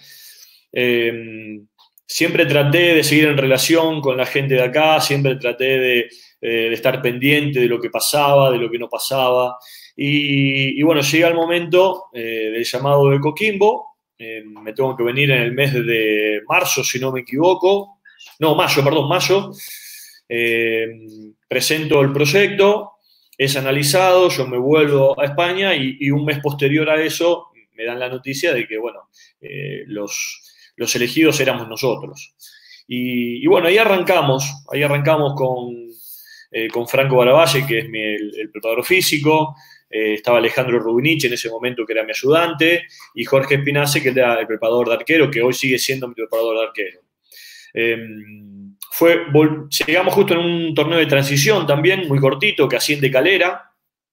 Eh, siempre traté de seguir en relación con la gente de acá, siempre traté de, eh, de estar pendiente de lo que pasaba, de lo que no pasaba. Y, y bueno, llega el momento eh, del llamado de Coquimbo, eh, me tengo que venir en el mes de marzo, si no me equivoco, no, mayo, perdón, mayo. Eh, presento el proyecto, es analizado, yo me vuelvo a España y, y un mes posterior a eso me dan la noticia de que, bueno, eh, los, los elegidos éramos nosotros. Y, y bueno, ahí arrancamos, ahí arrancamos con, eh, con Franco Baravalle, que es mi, el, el preparador físico, eh, estaba Alejandro Rubinich en ese momento, que era mi ayudante, y Jorge Espinace, que era el preparador de arquero, que hoy sigue siendo mi preparador de arquero. Eh, Fue, llegamos justo en un torneo de transición también, muy cortito, que asciende Calera.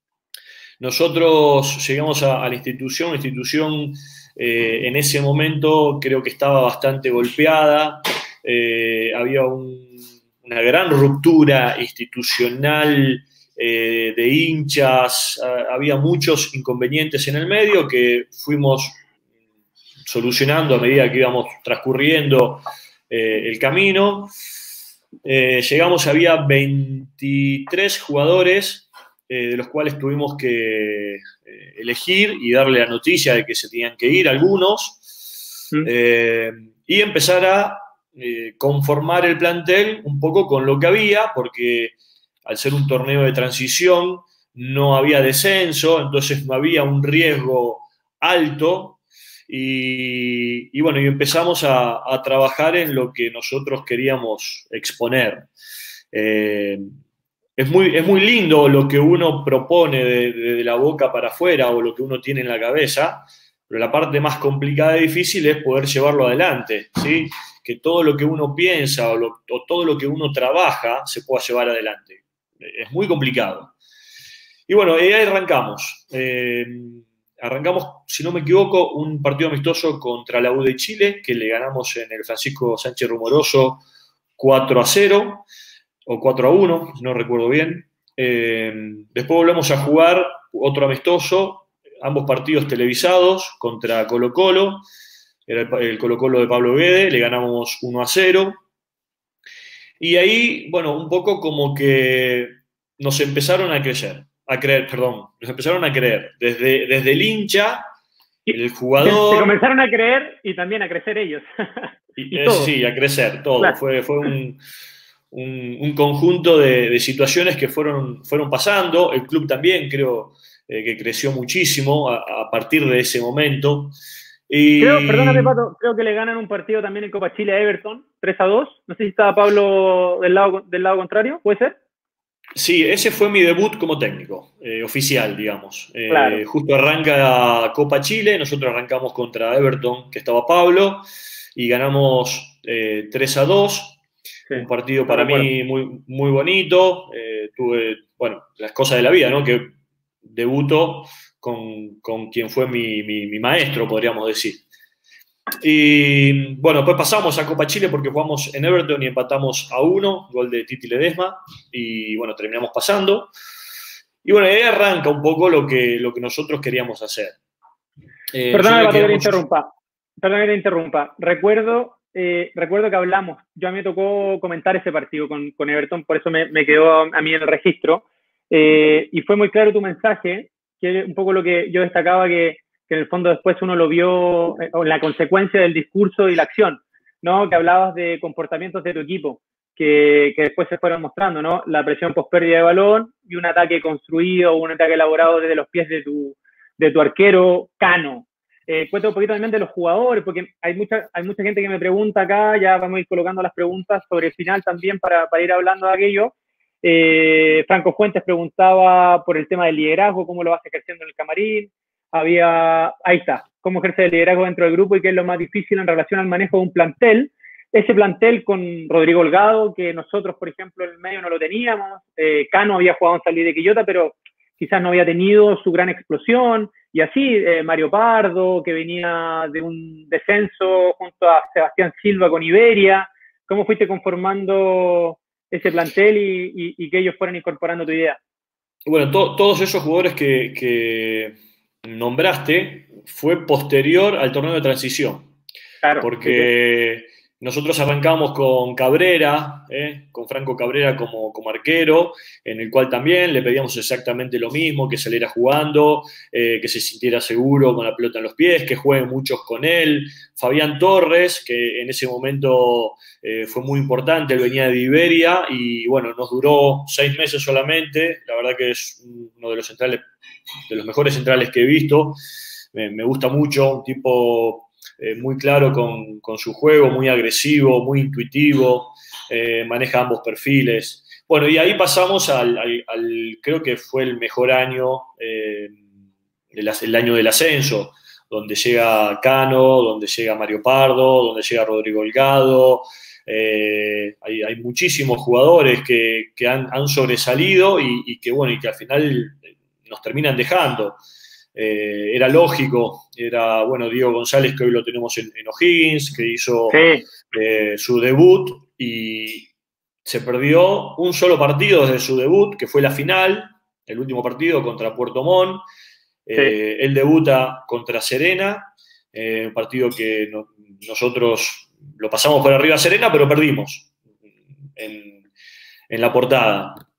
Nosotros llegamos a, a la institución, la institución eh, en ese momento creo que estaba bastante golpeada, eh, había un, una gran ruptura institucional eh, de hinchas, eh, había muchos inconvenientes en el medio que fuimos solucionando a medida que íbamos transcurriendo eh, el camino. Eh, llegamos, había veintitrés jugadores eh, de los cuales tuvimos que eh, elegir y darle la noticia de que se tenían que ir algunos, mm. eh, y empezar a eh, conformar el plantel un poco con lo que había, porque al ser un torneo de transición no había descenso, entonces no había un riesgo alto, y, y bueno, y empezamos a, a trabajar en lo que nosotros queríamos exponer. Eh, es, muy, es muy lindo lo que uno propone de, de, de la boca para afuera o lo que uno tiene en la cabeza, pero la parte más complicada y difícil es poder llevarlo adelante, ¿sí? Que todo lo que uno piensa o, lo, o todo lo que uno trabaja se pueda llevar adelante. Es muy complicado. Y bueno, ahí arrancamos. Eh, arrancamos, si no me equivoco, un partido amistoso contra la U de Chile, que le ganamos en el Francisco Sánchez Rumoroso cuatro a cero o cuatro a uno, no recuerdo bien. Eh, después volvemos a jugar otro amistoso, ambos partidos televisados contra Colo Colo. Era el, el Colo Colo de Pablo Guede, le ganamos uno a cero. Y ahí, bueno, un poco como que nos empezaron a crecer, a creer, perdón, nos empezaron a creer, desde, desde el hincha, el jugador... Se comenzaron a creer y también a crecer ellos. y, y sí, a crecer, todo. Claro. Fue, fue un, un, un conjunto de, de situaciones que fueron, fueron pasando. El club también creo eh, que creció muchísimo a, a partir de ese momento. Y... Creo, perdóname, Pato, creo que le ganan un partido también en Copa Chile a Everton, tres a dos. No sé si estaba Pablo del lado, del lado contrario, ¿puede ser? Sí, ese fue mi debut como técnico, eh, oficial, digamos. Eh, claro. Justo arranca Copa Chile, nosotros arrancamos contra Everton, que estaba Pablo, y ganamos eh, tres a dos. Sí, un partido para mí muy, muy bonito. Eh, tuve, bueno, las cosas de la vida, ¿no? Que debuto con, con quien fue mi, mi, mi maestro, podríamos decir. Y bueno, después pasamos a Copa Chile porque jugamos en Everton y empatamos a uno, gol de Titi Ledesma, y bueno, terminamos pasando. Y bueno, ahí arranca un poco lo que, lo que nosotros queríamos hacer. Eh, Perdóname, Pato, que te interrumpa. Perdóname que te interrumpa. Recuerdo, eh, recuerdo que hablamos, yo a mí me tocó comentar ese partido con, con Everton, por eso me, me quedó a mí en el registro. Eh, y fue muy claro tu mensaje, que es un poco lo que yo destacaba, que, que en el fondo después uno lo vio en la consecuencia del discurso y la acción, ¿no? Que hablabas de comportamientos de tu equipo, que, que después se fueron mostrando, ¿no? La presión post pérdida de balón y un ataque construido, un ataque elaborado desde los pies de tu, de tu arquero Cano. Eh, cuenta un poquito también de los jugadores, porque hay mucha, hay mucha gente que me pregunta acá, ya vamos a ir colocando las preguntas sobre el final también para, para ir hablando de aquello. Eh, Franco Fuentes preguntaba por el tema del liderazgo, cómo lo vas ejerciendo en el camarín. Había, ahí está, cómo ejerce el liderazgo dentro del grupo y qué es lo más difícil en relación al manejo de un plantel. Ese plantel con Rodrigo Holgado, que nosotros, por ejemplo, en el medio no lo teníamos. Eh, Cano había jugado en San Luis de Quillota, pero quizás no había tenido su gran explosión. Y así, eh, Mario Pardo, que venía de un descenso junto a Sebastián Silva con Iberia. ¿Cómo fuiste conformando ese plantel y, y, y que ellos fueran incorporando tu idea? Bueno, to, todos esos jugadores que, que nombraste fue posterior al torneo de transición. Claro. Porque sí, sí. Nosotros arrancamos con Cabrera, ¿eh? con Franco Cabrera como, como arquero, en el cual también le pedíamos exactamente lo mismo, que saliera jugando, eh, que se sintiera seguro con la pelota en los pies, que jueguen muchos con él. Fabián Torres, que en ese momento eh, fue muy importante, él venía de Iberia y bueno, nos duró seis meses solamente. La verdad que es uno de los centrales, de los mejores centrales que he visto. Me, me gusta mucho, un tipo... Eh, muy claro con, con su juego, muy agresivo, muy intuitivo, eh, maneja ambos perfiles. Bueno, y ahí pasamos al, al, al creo que fue el mejor año, eh, el, el año del ascenso, donde llega Cano, donde llega Mario Pardo, donde llega Rodrigo Holgado. Eh, hay, hay muchísimos jugadores que, que han, han sobresalido y, y, que, bueno, y que al final nos terminan dejando. Eh, era lógico, era, bueno, Diego González, que hoy lo tenemos en, en O'Higgins, que hizo sí. eh, su debut y se perdió un solo partido desde su debut, que fue la final, el último partido contra Puerto Montt. Eh, sí. Él debuta contra Serena, eh, un partido que no, nosotros lo pasamos por arriba a Serena, pero perdimos en, en la portada.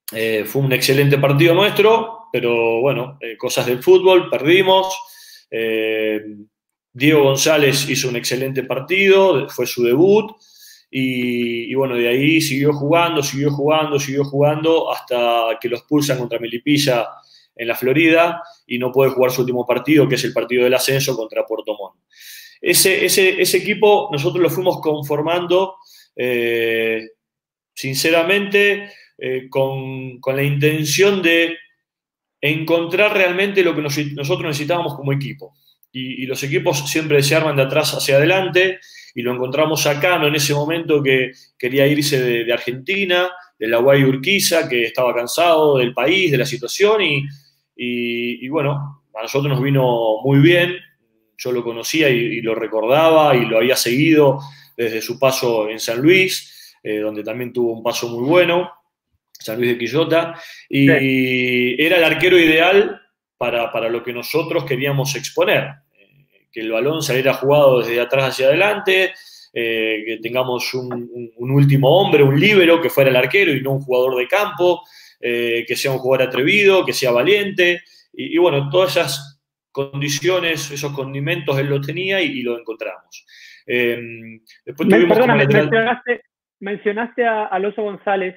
Eh, fue un excelente partido nuestro, pero bueno, eh, cosas del fútbol, perdimos. Eh, Diego González hizo un excelente partido, fue su debut. Y, y bueno, de ahí siguió jugando, siguió jugando, siguió jugando hasta que lo expulsan contra Melipilla en la Florida y no puede jugar su último partido, que es el partido del ascenso contra Puerto Montt. Ese, ese, ese equipo nosotros lo fuimos conformando, eh, sinceramente, eh, con, con la intención de encontrar realmente lo que nos, nosotros necesitábamos como equipo. Y, y los equipos siempre se arman de atrás hacia adelante, y lo encontramos a Cano en ese momento que quería irse de, de Argentina, de la Guay Urquiza, que estaba cansado del país, de la situación, y, y, y bueno, a nosotros nos vino muy bien. Yo lo conocía y, y lo recordaba y lo había seguido desde su paso en San Luis, eh, donde también tuvo un paso muy bueno, San Luis de Quillota, y sí, era el arquero ideal para, para lo que nosotros queríamos exponer. Que el balón saliera jugado desde atrás hacia adelante, eh, que tengamos un, un, un último hombre, un líbero que fuera el arquero y no un jugador de campo, eh, que sea un jugador atrevido, que sea valiente, y, y bueno, todas esas condiciones, esos condimentos él lo tenía y, y lo encontramos. Eh, después Me, tuvimos perdona, lateral... mencionaste, mencionaste a Alonso González.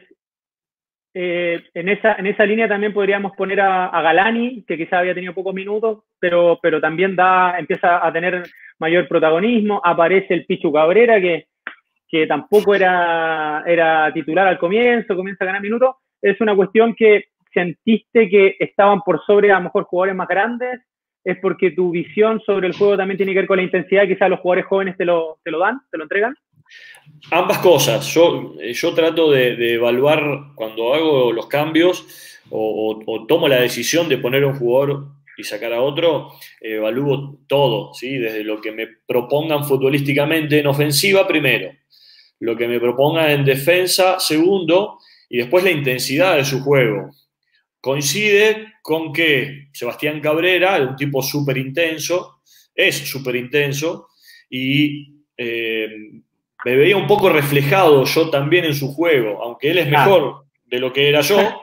Eh, en, esa, en esa línea también podríamos poner a, a Galani, que quizás había tenido pocos minutos, pero, pero también da, empieza a tener mayor protagonismo. Aparece el Pichu Cabrera, que, que tampoco era, era titular al comienzo, comienza a ganar minutos. Es una cuestión que sentiste que estaban por sobre a lo mejor jugadores más grandes. Es porque tu visión sobre el juego también tiene que ver con la intensidad, quizás los jugadores jóvenes te lo, te lo dan, te lo entregan. Ambas cosas. Yo, yo trato de, de evaluar cuando hago los cambios o, o, o tomo la decisión de poner a un jugador y sacar a otro, eh, evalúo todo, ¿sí? Desde lo que me propongan futbolísticamente en ofensiva primero, lo que me propongan en defensa segundo, y después la intensidad de su juego. Coincide con que Sebastián Cabrera es un tipo súper intenso, es súper intenso, y eh, me veía un poco reflejado yo también en su juego, aunque él es mejor de lo que era yo,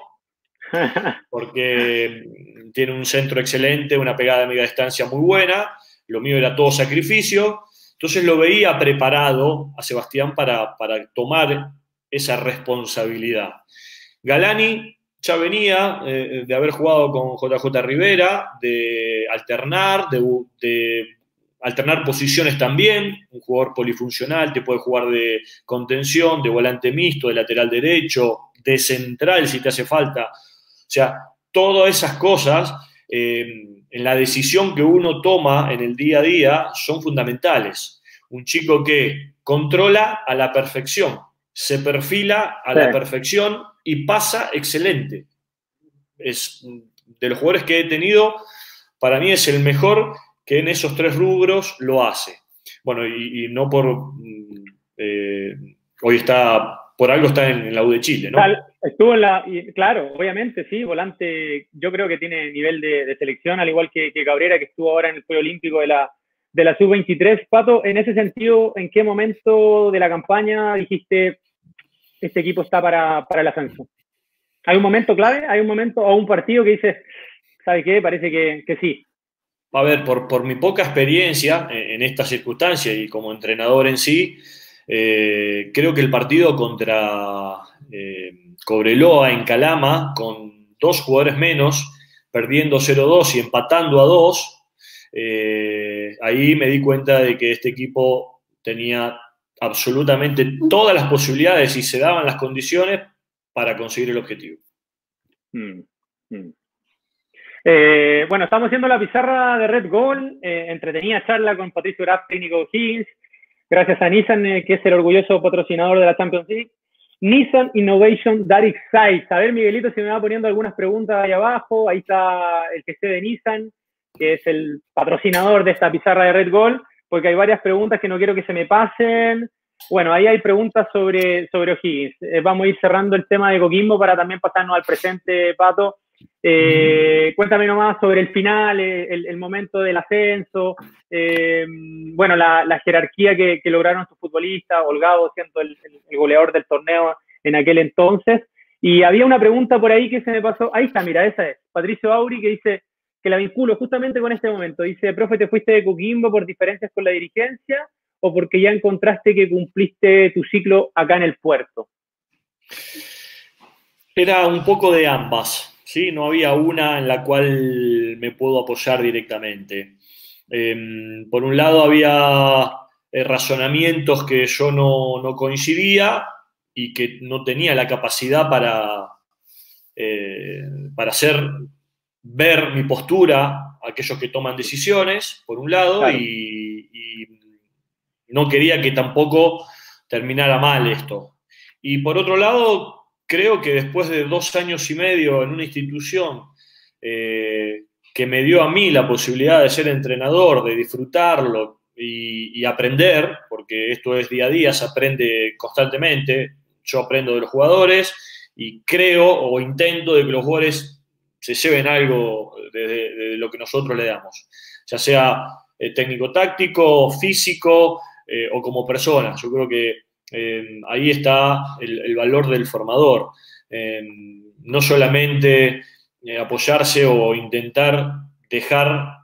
porque tiene un centro excelente, una pegada de media distancia muy buena, lo mío era todo sacrificio, entonces lo veía preparado a Sebastián para, para tomar esa responsabilidad. Galani ya venía eh, de haber jugado con J J Rivera, de alternar, de, de alternar posiciones también, un jugador polifuncional, te puede jugar de contención, de volante mixto, de lateral derecho, de central si te hace falta. O sea, todas esas cosas eh, en la decisión que uno toma en el día a día son fundamentales. Un chico que controla a la perfección, se perfila a sí. la perfección y pasa excelente. Es de los jugadores que he tenido, para mí es el mejor que en esos tres rubros lo hace. Bueno, y, y no por... Eh, hoy está... Por algo está en la U de Chile, ¿no? Estuvo en la... Y, claro, obviamente, sí, volante, yo creo que tiene nivel de, de selección, al igual que, que Cabrera, que estuvo ahora en el Juego Olímpico de la, de la sub veintitrés. Pato, en ese sentido, ¿en qué momento de la campaña dijiste este equipo está para, para el ascenso? ¿Hay un momento clave? ¿Hay un momento o un partido que dices, ¿sabe qué? Parece que, que sí. A ver, por, por mi poca experiencia en, en esta circunstancia y como entrenador en sí, eh, creo que el partido contra eh, Cobreloa en Calama, con dos jugadores menos, perdiendo cero dos y empatando a dos, eh, ahí me di cuenta de que este equipo tenía absolutamente todas las posibilidades y se daban las condiciones para conseguir el objetivo. Mm, mm. Eh, bueno, estamos haciendo la pizarra de Red Gold, eh, entretenida charla con Patricio Graf, técnico Higgins, gracias a Nissan, eh, que es el orgulloso patrocinador de la Champions League. Nissan Innovation Direct Sight. A ver, Miguelito, si me va poniendo algunas preguntas ahí abajo. Ahí está el que sé de Nissan, que es el patrocinador de esta pizarra de Red Gold, porque hay varias preguntas que no quiero que se me pasen. Bueno, ahí hay preguntas sobre, sobre O'Higgins. Eh, vamos a ir cerrando el tema de Coquimbo para también pasarnos al presente, Pato. Eh, cuéntame nomás sobre el final, el, el momento del ascenso, eh, bueno, la, la jerarquía que, que lograron sus futbolistas, Holgado siendo el, el, el goleador del torneo en aquel entonces, Y había una pregunta por ahí que se me pasó. Ahí está, mira, esa es. Patricio Auri, que dice que la vinculo justamente con este momento. Dice, profe, ¿te fuiste de Coquimbo por diferencias con la dirigencia o porque ya encontraste que cumpliste tu ciclo acá en el puerto? Era un poco de ambas, ¿sí? No había una en la cual me puedo apoyar directamente. Eh, por un lado había eh, razonamientos que yo no, no coincidía y que no tenía la capacidad para, eh, para hacer ver mi postura a aquellos que toman decisiones, por un lado, Claro. y, y no quería que tampoco terminara mal esto. Y por otro lado, creo que después de dos años y medio en una institución eh, que me dio a mí la posibilidad de ser entrenador, de disfrutarlo y, y aprender, porque esto es día a día, se aprende constantemente, yo aprendo de los jugadores y creo o intento de que los jugadores se lleven algo de, de, de lo que nosotros le damos, ya sea eh, técnico-táctico, físico eh, o como persona. Yo creo que eh, ahí está el, el valor del formador. Eh, no solamente eh, apoyarse o intentar dejar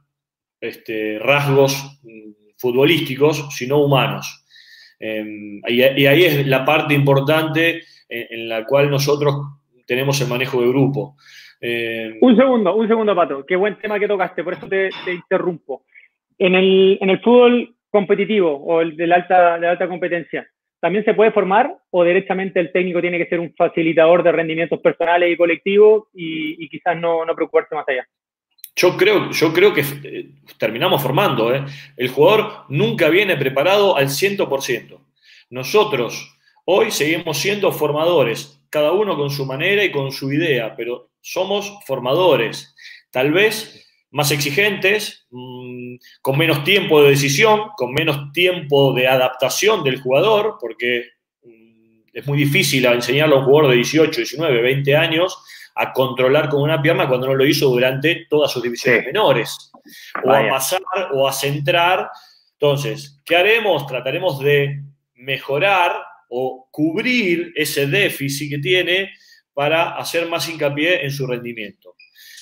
este, rasgos futbolísticos, sino humanos. Eh, y, y ahí es la parte importante en, en la cual nosotros tenemos el manejo de grupo. Eh, un segundo, un segundo, Pato. Qué buen tema que tocaste, por eso te, te interrumpo. En el, en el fútbol competitivo o el de la alta, de la alta competencia, ¿también se puede formar o derechamente el técnico tiene que ser un facilitador de rendimientos personales y colectivos y, y quizás no, no preocuparse más allá? Yo creo, yo creo que eh, terminamos formando. ¿eh? El jugador nunca viene preparado al cien por ciento. Nosotros hoy seguimos siendo formadores, cada uno con su manera y con su idea, pero somos formadores. Tal vez más exigentes, mmm, con menos tiempo de decisión, con menos tiempo de adaptación del jugador, porque mmm, es muy difícil enseñarle a un jugador de dieciocho, diecinueve, veinte años a controlar con una pierna cuando no lo hizo durante todas sus divisiones sí. menores, o Vaya. a pasar o a centrar. Entonces, ¿qué haremos? Trataremos de mejorar o cubrir ese déficit que tiene para hacer más hincapié en su rendimiento.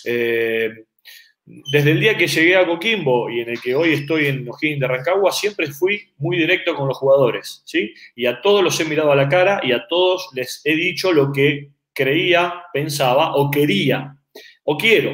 Eh, desde el día que llegué a Coquimbo y en el que hoy estoy en O'Higgins de Rancagua, siempre fui muy directo con los jugadores, ¿sí? Y a todos los he mirado a la cara y a todos les he dicho lo que creía, pensaba o quería o quiero.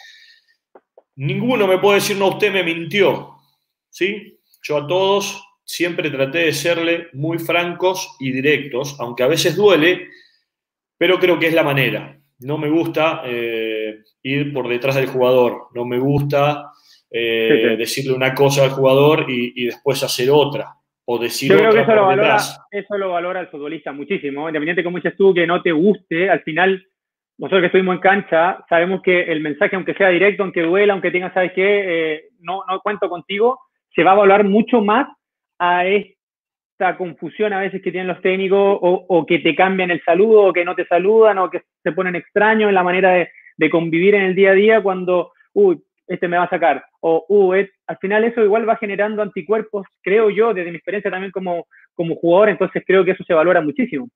Ninguno me puede decir, no, usted me mintió, ¿sí? Yo a todos siempre traté de serle muy francos y directos, aunque a veces duele, pero creo que es la manera. No me gusta eh, ir por detrás del jugador, no me gusta eh, sí, sí. decirle una cosa al jugador y, y después hacer otra, o decir Yo creo otra que eso por lo, valora, detrás. eso lo valora el futbolista muchísimo, independiente como dices tú, que no te guste, al final, nosotros que estuvimos en cancha, sabemos que el mensaje, aunque sea directo, aunque duela, aunque tengas, ¿sabes qué? Eh, no, no cuento contigo, se va a valorar mucho más a esta confusión a veces que tienen los técnicos o, o que te cambian el saludo o que no te saludan o que se ponen extraños en la manera de, de convivir en el día a día cuando, uy, este me va a sacar o, uh, es, al final eso igual va generando anticuerpos, creo yo, desde mi experiencia también como, como jugador, entonces creo que eso se valora muchísimo.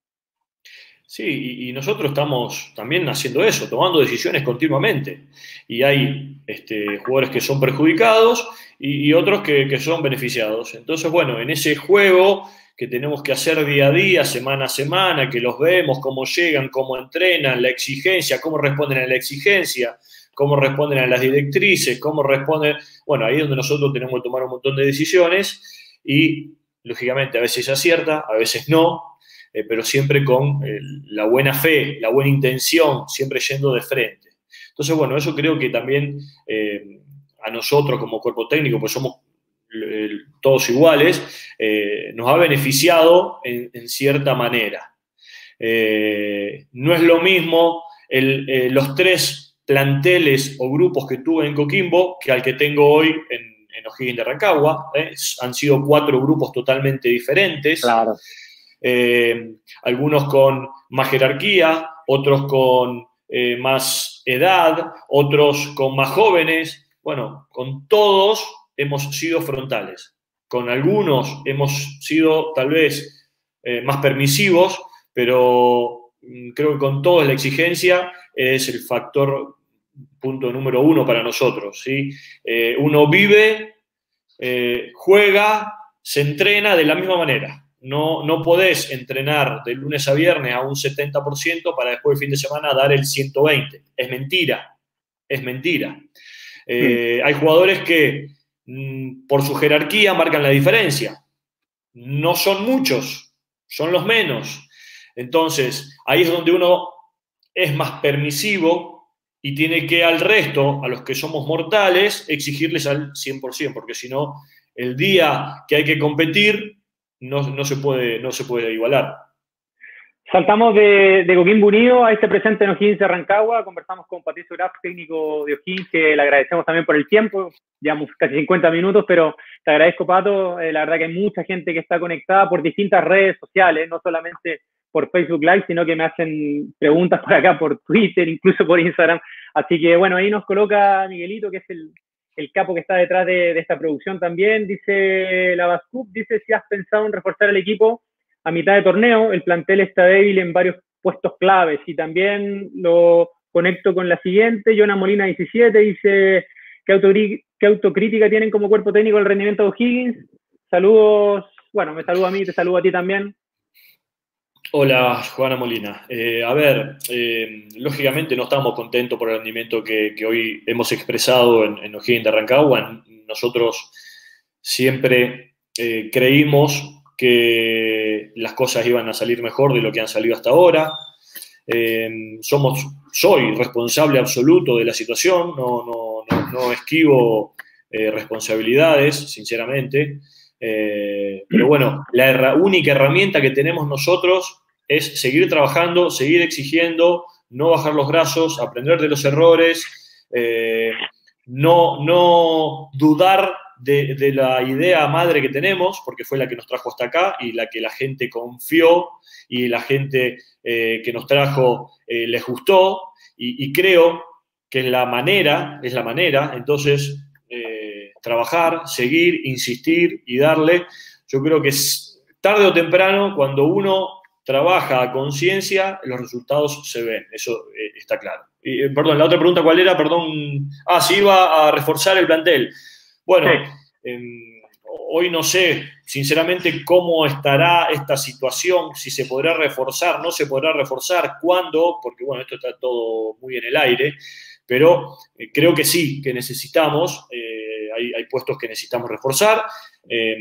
Sí, y, y nosotros estamos también haciendo eso, tomando decisiones continuamente. Y hay este, jugadores que son perjudicados y, y otros que, que son beneficiados. Entonces, bueno, en ese juego que tenemos que hacer día a día, semana a semana, que los vemos, cómo llegan, cómo entrenan, la exigencia, cómo responden a la exigencia, cómo responden a las directrices, cómo responden... Bueno, ahí es donde nosotros tenemos que tomar un montón de decisiones y, lógicamente, a veces acierta, a veces no, Eh, pero siempre con eh, la buena fe, la buena intención, siempre yendo de frente. Entonces, bueno, eso creo que también eh, a nosotros como cuerpo técnico, pues somos eh, todos iguales, eh, nos ha beneficiado en, en cierta manera. Eh, no es lo mismo el, eh, los tres planteles o grupos que tuve en Coquimbo que al que tengo hoy en, en O'Higgins de Rancagua. ¿eh? Han sido cuatro grupos totalmente diferentes. Claro. Eh, algunos con más jerarquía, otros con eh, más edad, otros con más jóvenes. Bueno, con todos hemos sido frontales. Con algunos hemos sido tal vez eh, más permisivos, pero creo que con todos la exigencia es el factor punto número uno para nosotros, ¿sí? Eh, uno vive, eh, juega, se entrena de la misma manera. No, no podés entrenar de lunes a viernes a un setenta por ciento para después el fin de semana dar el ciento veinte. Es mentira, es mentira. Eh, mm. Hay jugadores que mm, por su jerarquía marcan la diferencia. No son muchos, son los menos. Entonces, ahí es donde uno es más permisivo y tiene que al resto, a los que somos mortales, exigirles al cien por ciento, porque si no, el día que hay que competir, no, no, se, puede, no se puede igualar. Saltamos de, de Coquimbo Unido a este presente en O'Higgins de Rancagua. Conversamos con Patricio Graf, técnico de O'Higgins, que le agradecemos también por el tiempo. Llevamos casi cincuenta minutos, pero te agradezco, Pato. Eh, la verdad que hay mucha gente que está conectada por distintas redes sociales, no solamente por Facebook Live, sino que me hacen preguntas por acá, por Twitter, incluso por Instagram. Así que, bueno, ahí nos coloca Miguelito, que es el, el capo que está detrás de, de esta producción también. Dice la Bascup, dice si has pensado en reforzar el equipo a mitad de torneo. El plantel está débil en varios puestos claves. Y también lo conecto con la siguiente. Jonah Molina diecisiete dice, ¿qué, autocrí ¿qué autocrítica tienen como cuerpo técnico el rendimiento de O'Higgins? Saludos, bueno, me saludo a mí, te saludo a ti también. Hola, Juana Molina. Eh, a ver, eh, lógicamente no estamos contentos por el rendimiento que, que hoy hemos expresado en, en O'Higgins de Rancagua. Nosotros siempre eh, creímos que las cosas iban a salir mejor de lo que han salido hasta ahora. Eh, somos, soy responsable absoluto de la situación, no, no, no, no esquivo eh, responsabilidades, sinceramente. Eh, pero bueno, la her- única herramienta que tenemos nosotros es seguir trabajando, seguir exigiendo, no bajar los brazos, aprender de los errores, eh, no, no dudar de, de la idea madre que tenemos, porque fue la que nos trajo hasta acá y la que la gente confió y la gente eh, que nos trajo eh, les gustó y, y creo que es la manera, es la manera, entonces eh, trabajar, seguir, insistir y darle. Yo creo que es tarde o temprano, cuando uno trabaja a conciencia, los resultados se ven, eso eh, está claro. Y, eh, perdón, la otra pregunta, ¿cuál era? Perdón. Ah, si iba a reforzar el plantel. Bueno, sí. eh, hoy no sé, sinceramente, cómo estará esta situación, si se podrá reforzar, no se podrá reforzar, cuándo, porque bueno, esto está todo muy en el aire, pero eh, creo que sí, que necesitamos, eh, hay, hay puestos que necesitamos reforzar, eh,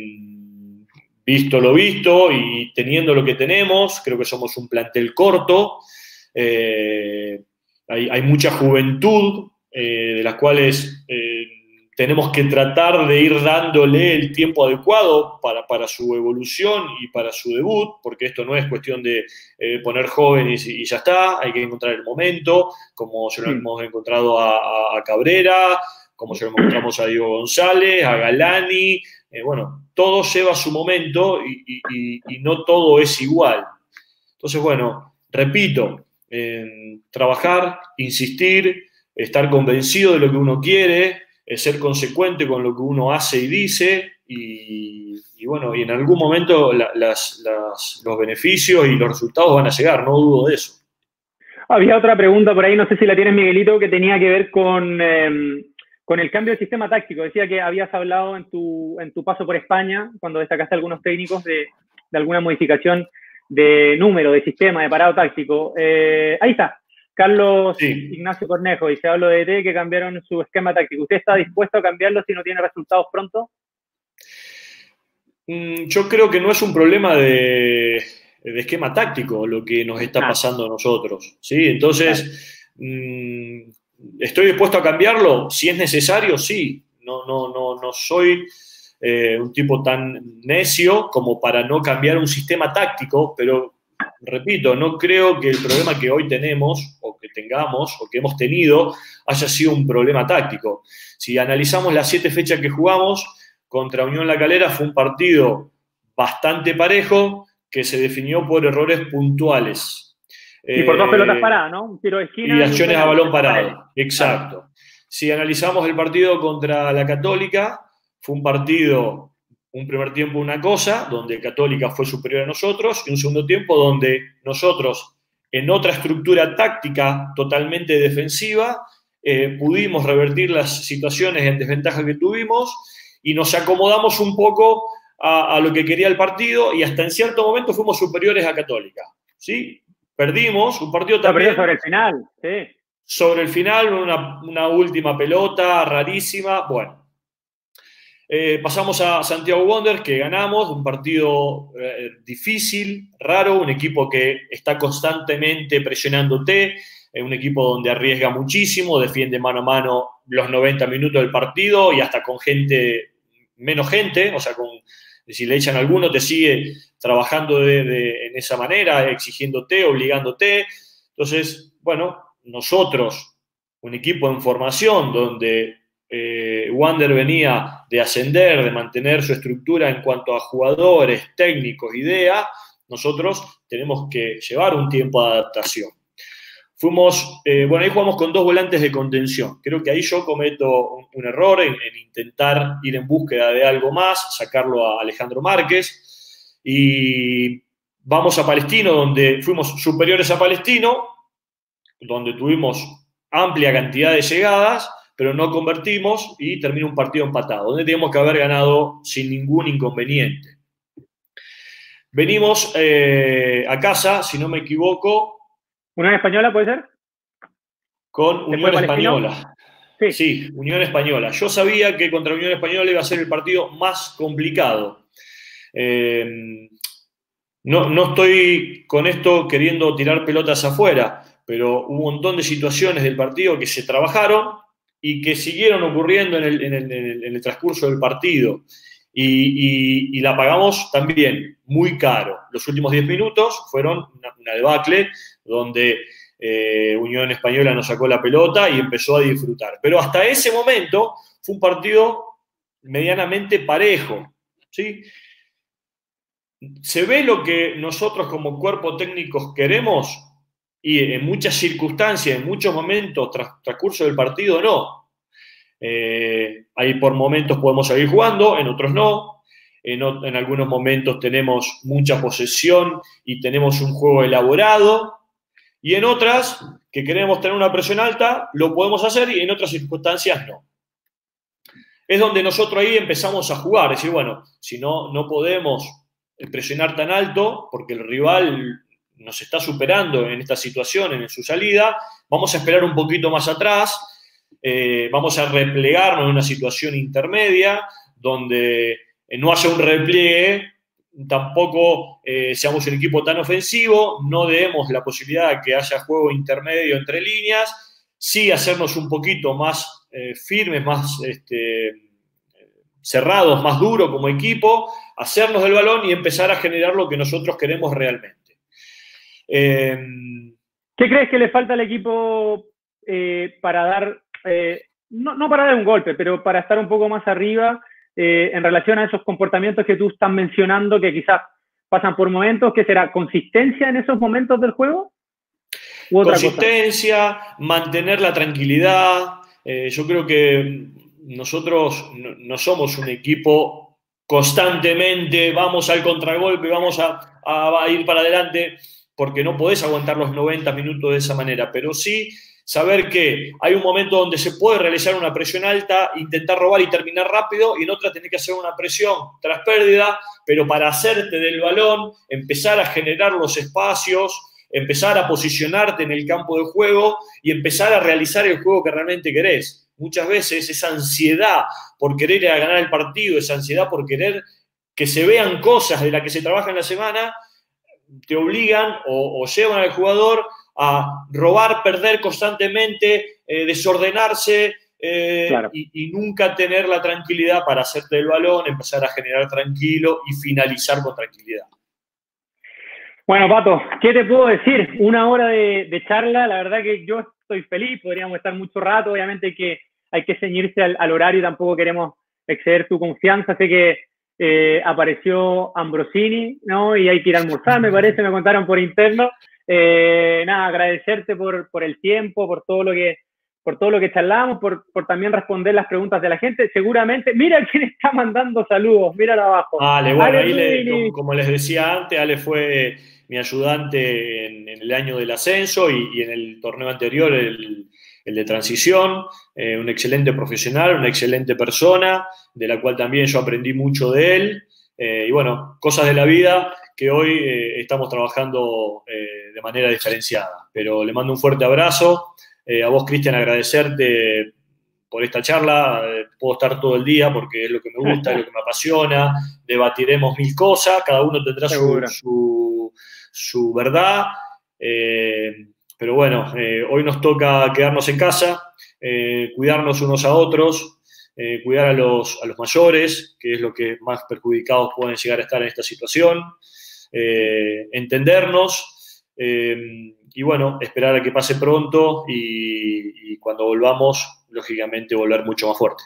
visto lo visto y teniendo lo que tenemos, creo que somos un plantel corto, eh, hay, hay mucha juventud, eh, de las cuales eh, tenemos que tratar de ir dándole el tiempo adecuado para, para su evolución y para su debut, porque esto no es cuestión de eh, poner jóvenes y, y ya está, hay que encontrar el momento, como se lo hemos encontrado a, a, a Cabrera, como se lo encontramos a Diego González, a Galani, eh, bueno, todo lleva su momento y, y, y no todo es igual. Entonces, bueno, repito, eh, trabajar, insistir, estar convencido de lo que uno quiere, eh, ser consecuente con lo que uno hace y dice, y, y bueno, y en algún momento la, las, las, los beneficios y los resultados van a llegar, no dudo de eso. Había otra pregunta por ahí, no sé si la tienes, Miguelito, que tenía que ver con... Eh, con el cambio del sistema táctico. Decía que habías hablado en tu, en tu paso por España, cuando destacaste a algunos técnicos de, de alguna modificación de número, de sistema, de parado táctico. Eh, ahí está, Carlos sí. Ignacio Cornejo, dice, hablo de E T que cambiaron su esquema táctico. ¿Usted está dispuesto a cambiarlo si no tiene resultados pronto? Yo creo que no es un problema de, de esquema táctico lo que nos está pasando a nosotros, ¿sí? Entonces... Claro. Mmm, ¿estoy dispuesto a cambiarlo? Si es necesario, sí. No, no, no, no soy eh, un tipo tan necio como para no cambiar un sistema táctico, pero, repito, no creo que el problema que hoy tenemos, o que tengamos, o que hemos tenido, haya sido un problema táctico. Si analizamos las siete fechas que jugamos, contra Unión La Calera fue un partido bastante parejo que se definió por errores puntuales. Y por dos pelotas paradas, ¿no? Un tiro de esquina. Y acciones a balón parado. Exacto. Si analizamos el partido contra la Católica, fue un partido, un primer tiempo una cosa, donde Católica fue superior a nosotros, y un segundo tiempo donde nosotros en otra estructura táctica totalmente defensiva, eh, pudimos revertir las situaciones en desventaja que tuvimos y nos acomodamos un poco a, a lo que quería el partido y hasta en cierto momento fuimos superiores a Católica, ¿sí? Perdimos un partido también. Sobre el final, sí. Sobre el final, una, una última pelota rarísima. Bueno, eh, pasamos a Santiago Wanderers, que ganamos, un partido eh, difícil, raro, un equipo que está constantemente presionándote, eh, un equipo donde arriesga muchísimo, defiende mano a mano los noventa minutos del partido y hasta con gente, menos gente, o sea, con, si le echan a alguno, te sigue trabajando de, de, en esa manera, exigiéndote, obligándote. Entonces, bueno, nosotros, un equipo en formación donde eh, Wander venía de ascender, de mantener su estructura en cuanto a jugadores, técnicos, idea, nosotros tenemos que llevar un tiempo de adaptación. Fuimos, eh, bueno, ahí jugamos con dos volantes de contención. Creo que ahí yo cometo un, un error en, en intentar ir en búsqueda de algo más, sacarlo a Alejandro Márquez. Y vamos a Palestino, donde fuimos superiores a Palestino, donde tuvimos amplia cantidad de llegadas, pero no convertimos y termina un partido empatado, donde teníamos que haber ganado sin ningún inconveniente. Venimos eh, a casa, si no me equivoco. ¿Unión Española puede ser? Con Unión Española. Sí. sí, Unión Española. Yo sabía que contra Unión Española iba a ser el partido más complicado. Eh, no, no estoy con esto queriendo tirar pelotas afuera, pero hubo un montón de situaciones del partido que se trabajaron y que siguieron ocurriendo en el, en el, en el, en el transcurso del partido. Y, y, y la pagamos también muy caro. Los últimos diez minutos fueron una, una debacle donde eh, Unión Española nos sacó la pelota y empezó a disfrutar. Pero hasta ese momento fue un partido medianamente parejo, ¿sí? Se ve lo que nosotros como cuerpo técnico queremos y en muchas circunstancias, en muchos momentos, tras transcurso del partido, no. Eh, ahí por momentos podemos seguir jugando, en otros no. En, en algunos momentos tenemos mucha posesión y tenemos un juego elaborado. Y en otras, que queremos tener una presión alta, lo podemos hacer y en otras circunstancias no. Es donde nosotros ahí empezamos a jugar. Es decir, bueno, si no, no podemos presionar tan alto porque el rival nos está superando en esta situación, en su salida, vamos a esperar un poquito más atrás, eh, vamos a replegarnos en una situación intermedia donde eh, no haya un repliegue, tampoco eh, seamos un equipo tan ofensivo, no demos la posibilidad de que haya juego intermedio entre líneas, sí hacernos un poquito más eh, firmes, más este, cerrados, más duros como equipo, hacernos del balón y empezar a generar lo que nosotros queremos realmente. Eh, ¿Qué crees que le falta al equipo eh, para dar, eh, no, no para dar un golpe, pero para estar un poco más arriba eh, en relación a esos comportamientos que tú estás mencionando que quizás pasan por momentos? ¿Qué será? ¿Consistencia en esos momentos del juego? ¿U otra Consistencia, cosa? Mantener la tranquilidad. Eh, yo creo que nosotros no, no somos un equipo constantemente, vamos al contragolpe, vamos a, a, a ir para adelante, porque no podés aguantar los noventa minutos de esa manera, pero sí saber que hay un momento donde se puede realizar una presión alta, intentar robar y terminar rápido, y en otra tenés que hacer una presión tras pérdida, pero para hacerte del balón, empezar a generar los espacios, empezar a posicionarte en el campo de juego y empezar a realizar el juego que realmente querés. Muchas veces esa ansiedad por querer ir a ganar el partido, esa ansiedad por querer que se vean cosas de las que se trabaja en la semana, te obligan o, o llevan al jugador a robar, perder constantemente, eh, desordenarse eh, claro. y, y nunca tener la tranquilidad para hacerte el balón, empezar a generar tranquilo y finalizar con tranquilidad. Bueno, Pato, ¿qué te puedo decir? Una hora de, de charla, la verdad que yo estoy feliz, podríamos estar mucho rato, obviamente hay que, hay que ceñirse al, al horario, tampoco queremos exceder tu confianza, sé que Eh, apareció Ambrosini, ¿no? Y hay que ir a almorzar, me parece, me contaron por interno. Eh, nada, agradecerte por, por el tiempo, por todo lo que, por todo lo que charlamos, por, por también responder las preguntas de la gente. Seguramente, mira quién está mandando saludos, míralo abajo. Ale, bueno, Ale ahí le, Rubini. como, como les decía antes, Ale fue mi ayudante en, en el año del ascenso y, y en el torneo anterior, el, el de transición, eh, un excelente profesional, una excelente persona, de la cual también yo aprendí mucho de él. Eh, y bueno, cosas de la vida que hoy eh, estamos trabajando eh, de manera diferenciada. Pero le mando un fuerte abrazo. Eh, a vos, Cristian, agradecerte por esta charla. Eh, puedo estar todo el día porque es lo que me gusta, es lo que me apasiona. Debatiremos mil cosas, cada uno tendrá su, su, su verdad. Eh, pero bueno, eh, hoy nos toca quedarnos en casa, eh, cuidarnos unos a otros, eh, cuidar a los, a los mayores, que es lo que más perjudicados pueden llegar a estar en esta situación, eh, entendernos, eh, y bueno, esperar a que pase pronto y, y cuando volvamos, lógicamente, volver mucho más fuerte.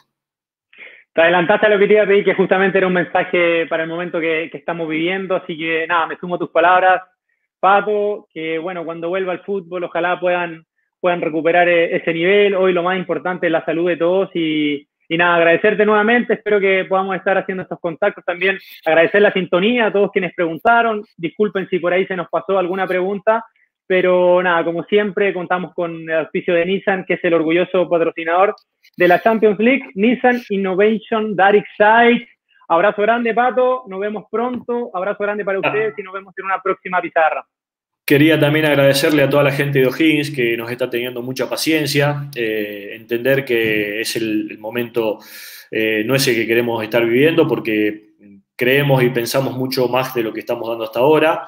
Te adelantaste a lo que te iba a pedir, que justamente era un mensaje para el momento que, que estamos viviendo, así que nada, me sumo a tus palabras, Pato, que bueno, cuando vuelva al fútbol, ojalá puedan, puedan recuperar ese nivel. Hoy lo más importante es la salud de todos y, y nada, agradecerte nuevamente, espero que podamos estar haciendo estos contactos también, agradecer la sintonía a todos quienes preguntaron, disculpen si por ahí se nos pasó alguna pregunta, pero nada, como siempre, contamos con el auspicio de Nissan, que es el orgulloso patrocinador de la Champions League, Nissan Innovation Direct Site. Abrazo grande, Pato, nos vemos pronto, abrazo grande para ustedes y nos vemos en una próxima pizarra. Quería también agradecerle a toda la gente de O'Higgins que nos está teniendo mucha paciencia, eh, entender que es el, el momento, eh, no es el que queremos estar viviendo porque creemos y pensamos mucho más de lo que estamos dando hasta ahora.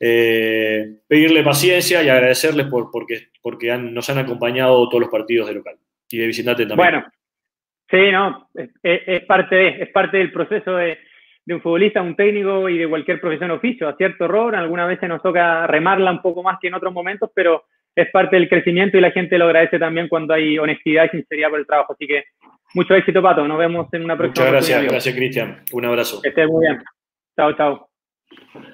Eh, pedirle paciencia y agradecerles por, porque, porque han, nos han acompañado todos los partidos de local y de visitante también. Bueno, sí, no, es, es, es parte de, es parte del proceso de, de un futbolista, un técnico y de cualquier profesión o oficio. A cierto error, algunas veces nos toca remarla un poco más que en otros momentos, pero es parte del crecimiento y la gente lo agradece también cuando hay honestidad y sinceridad por el trabajo. Así que mucho éxito, Pato. Nos vemos en una próxima. Muchas gracias, gracias, Cristian. Un abrazo. Que estés muy bien. Chao, chao.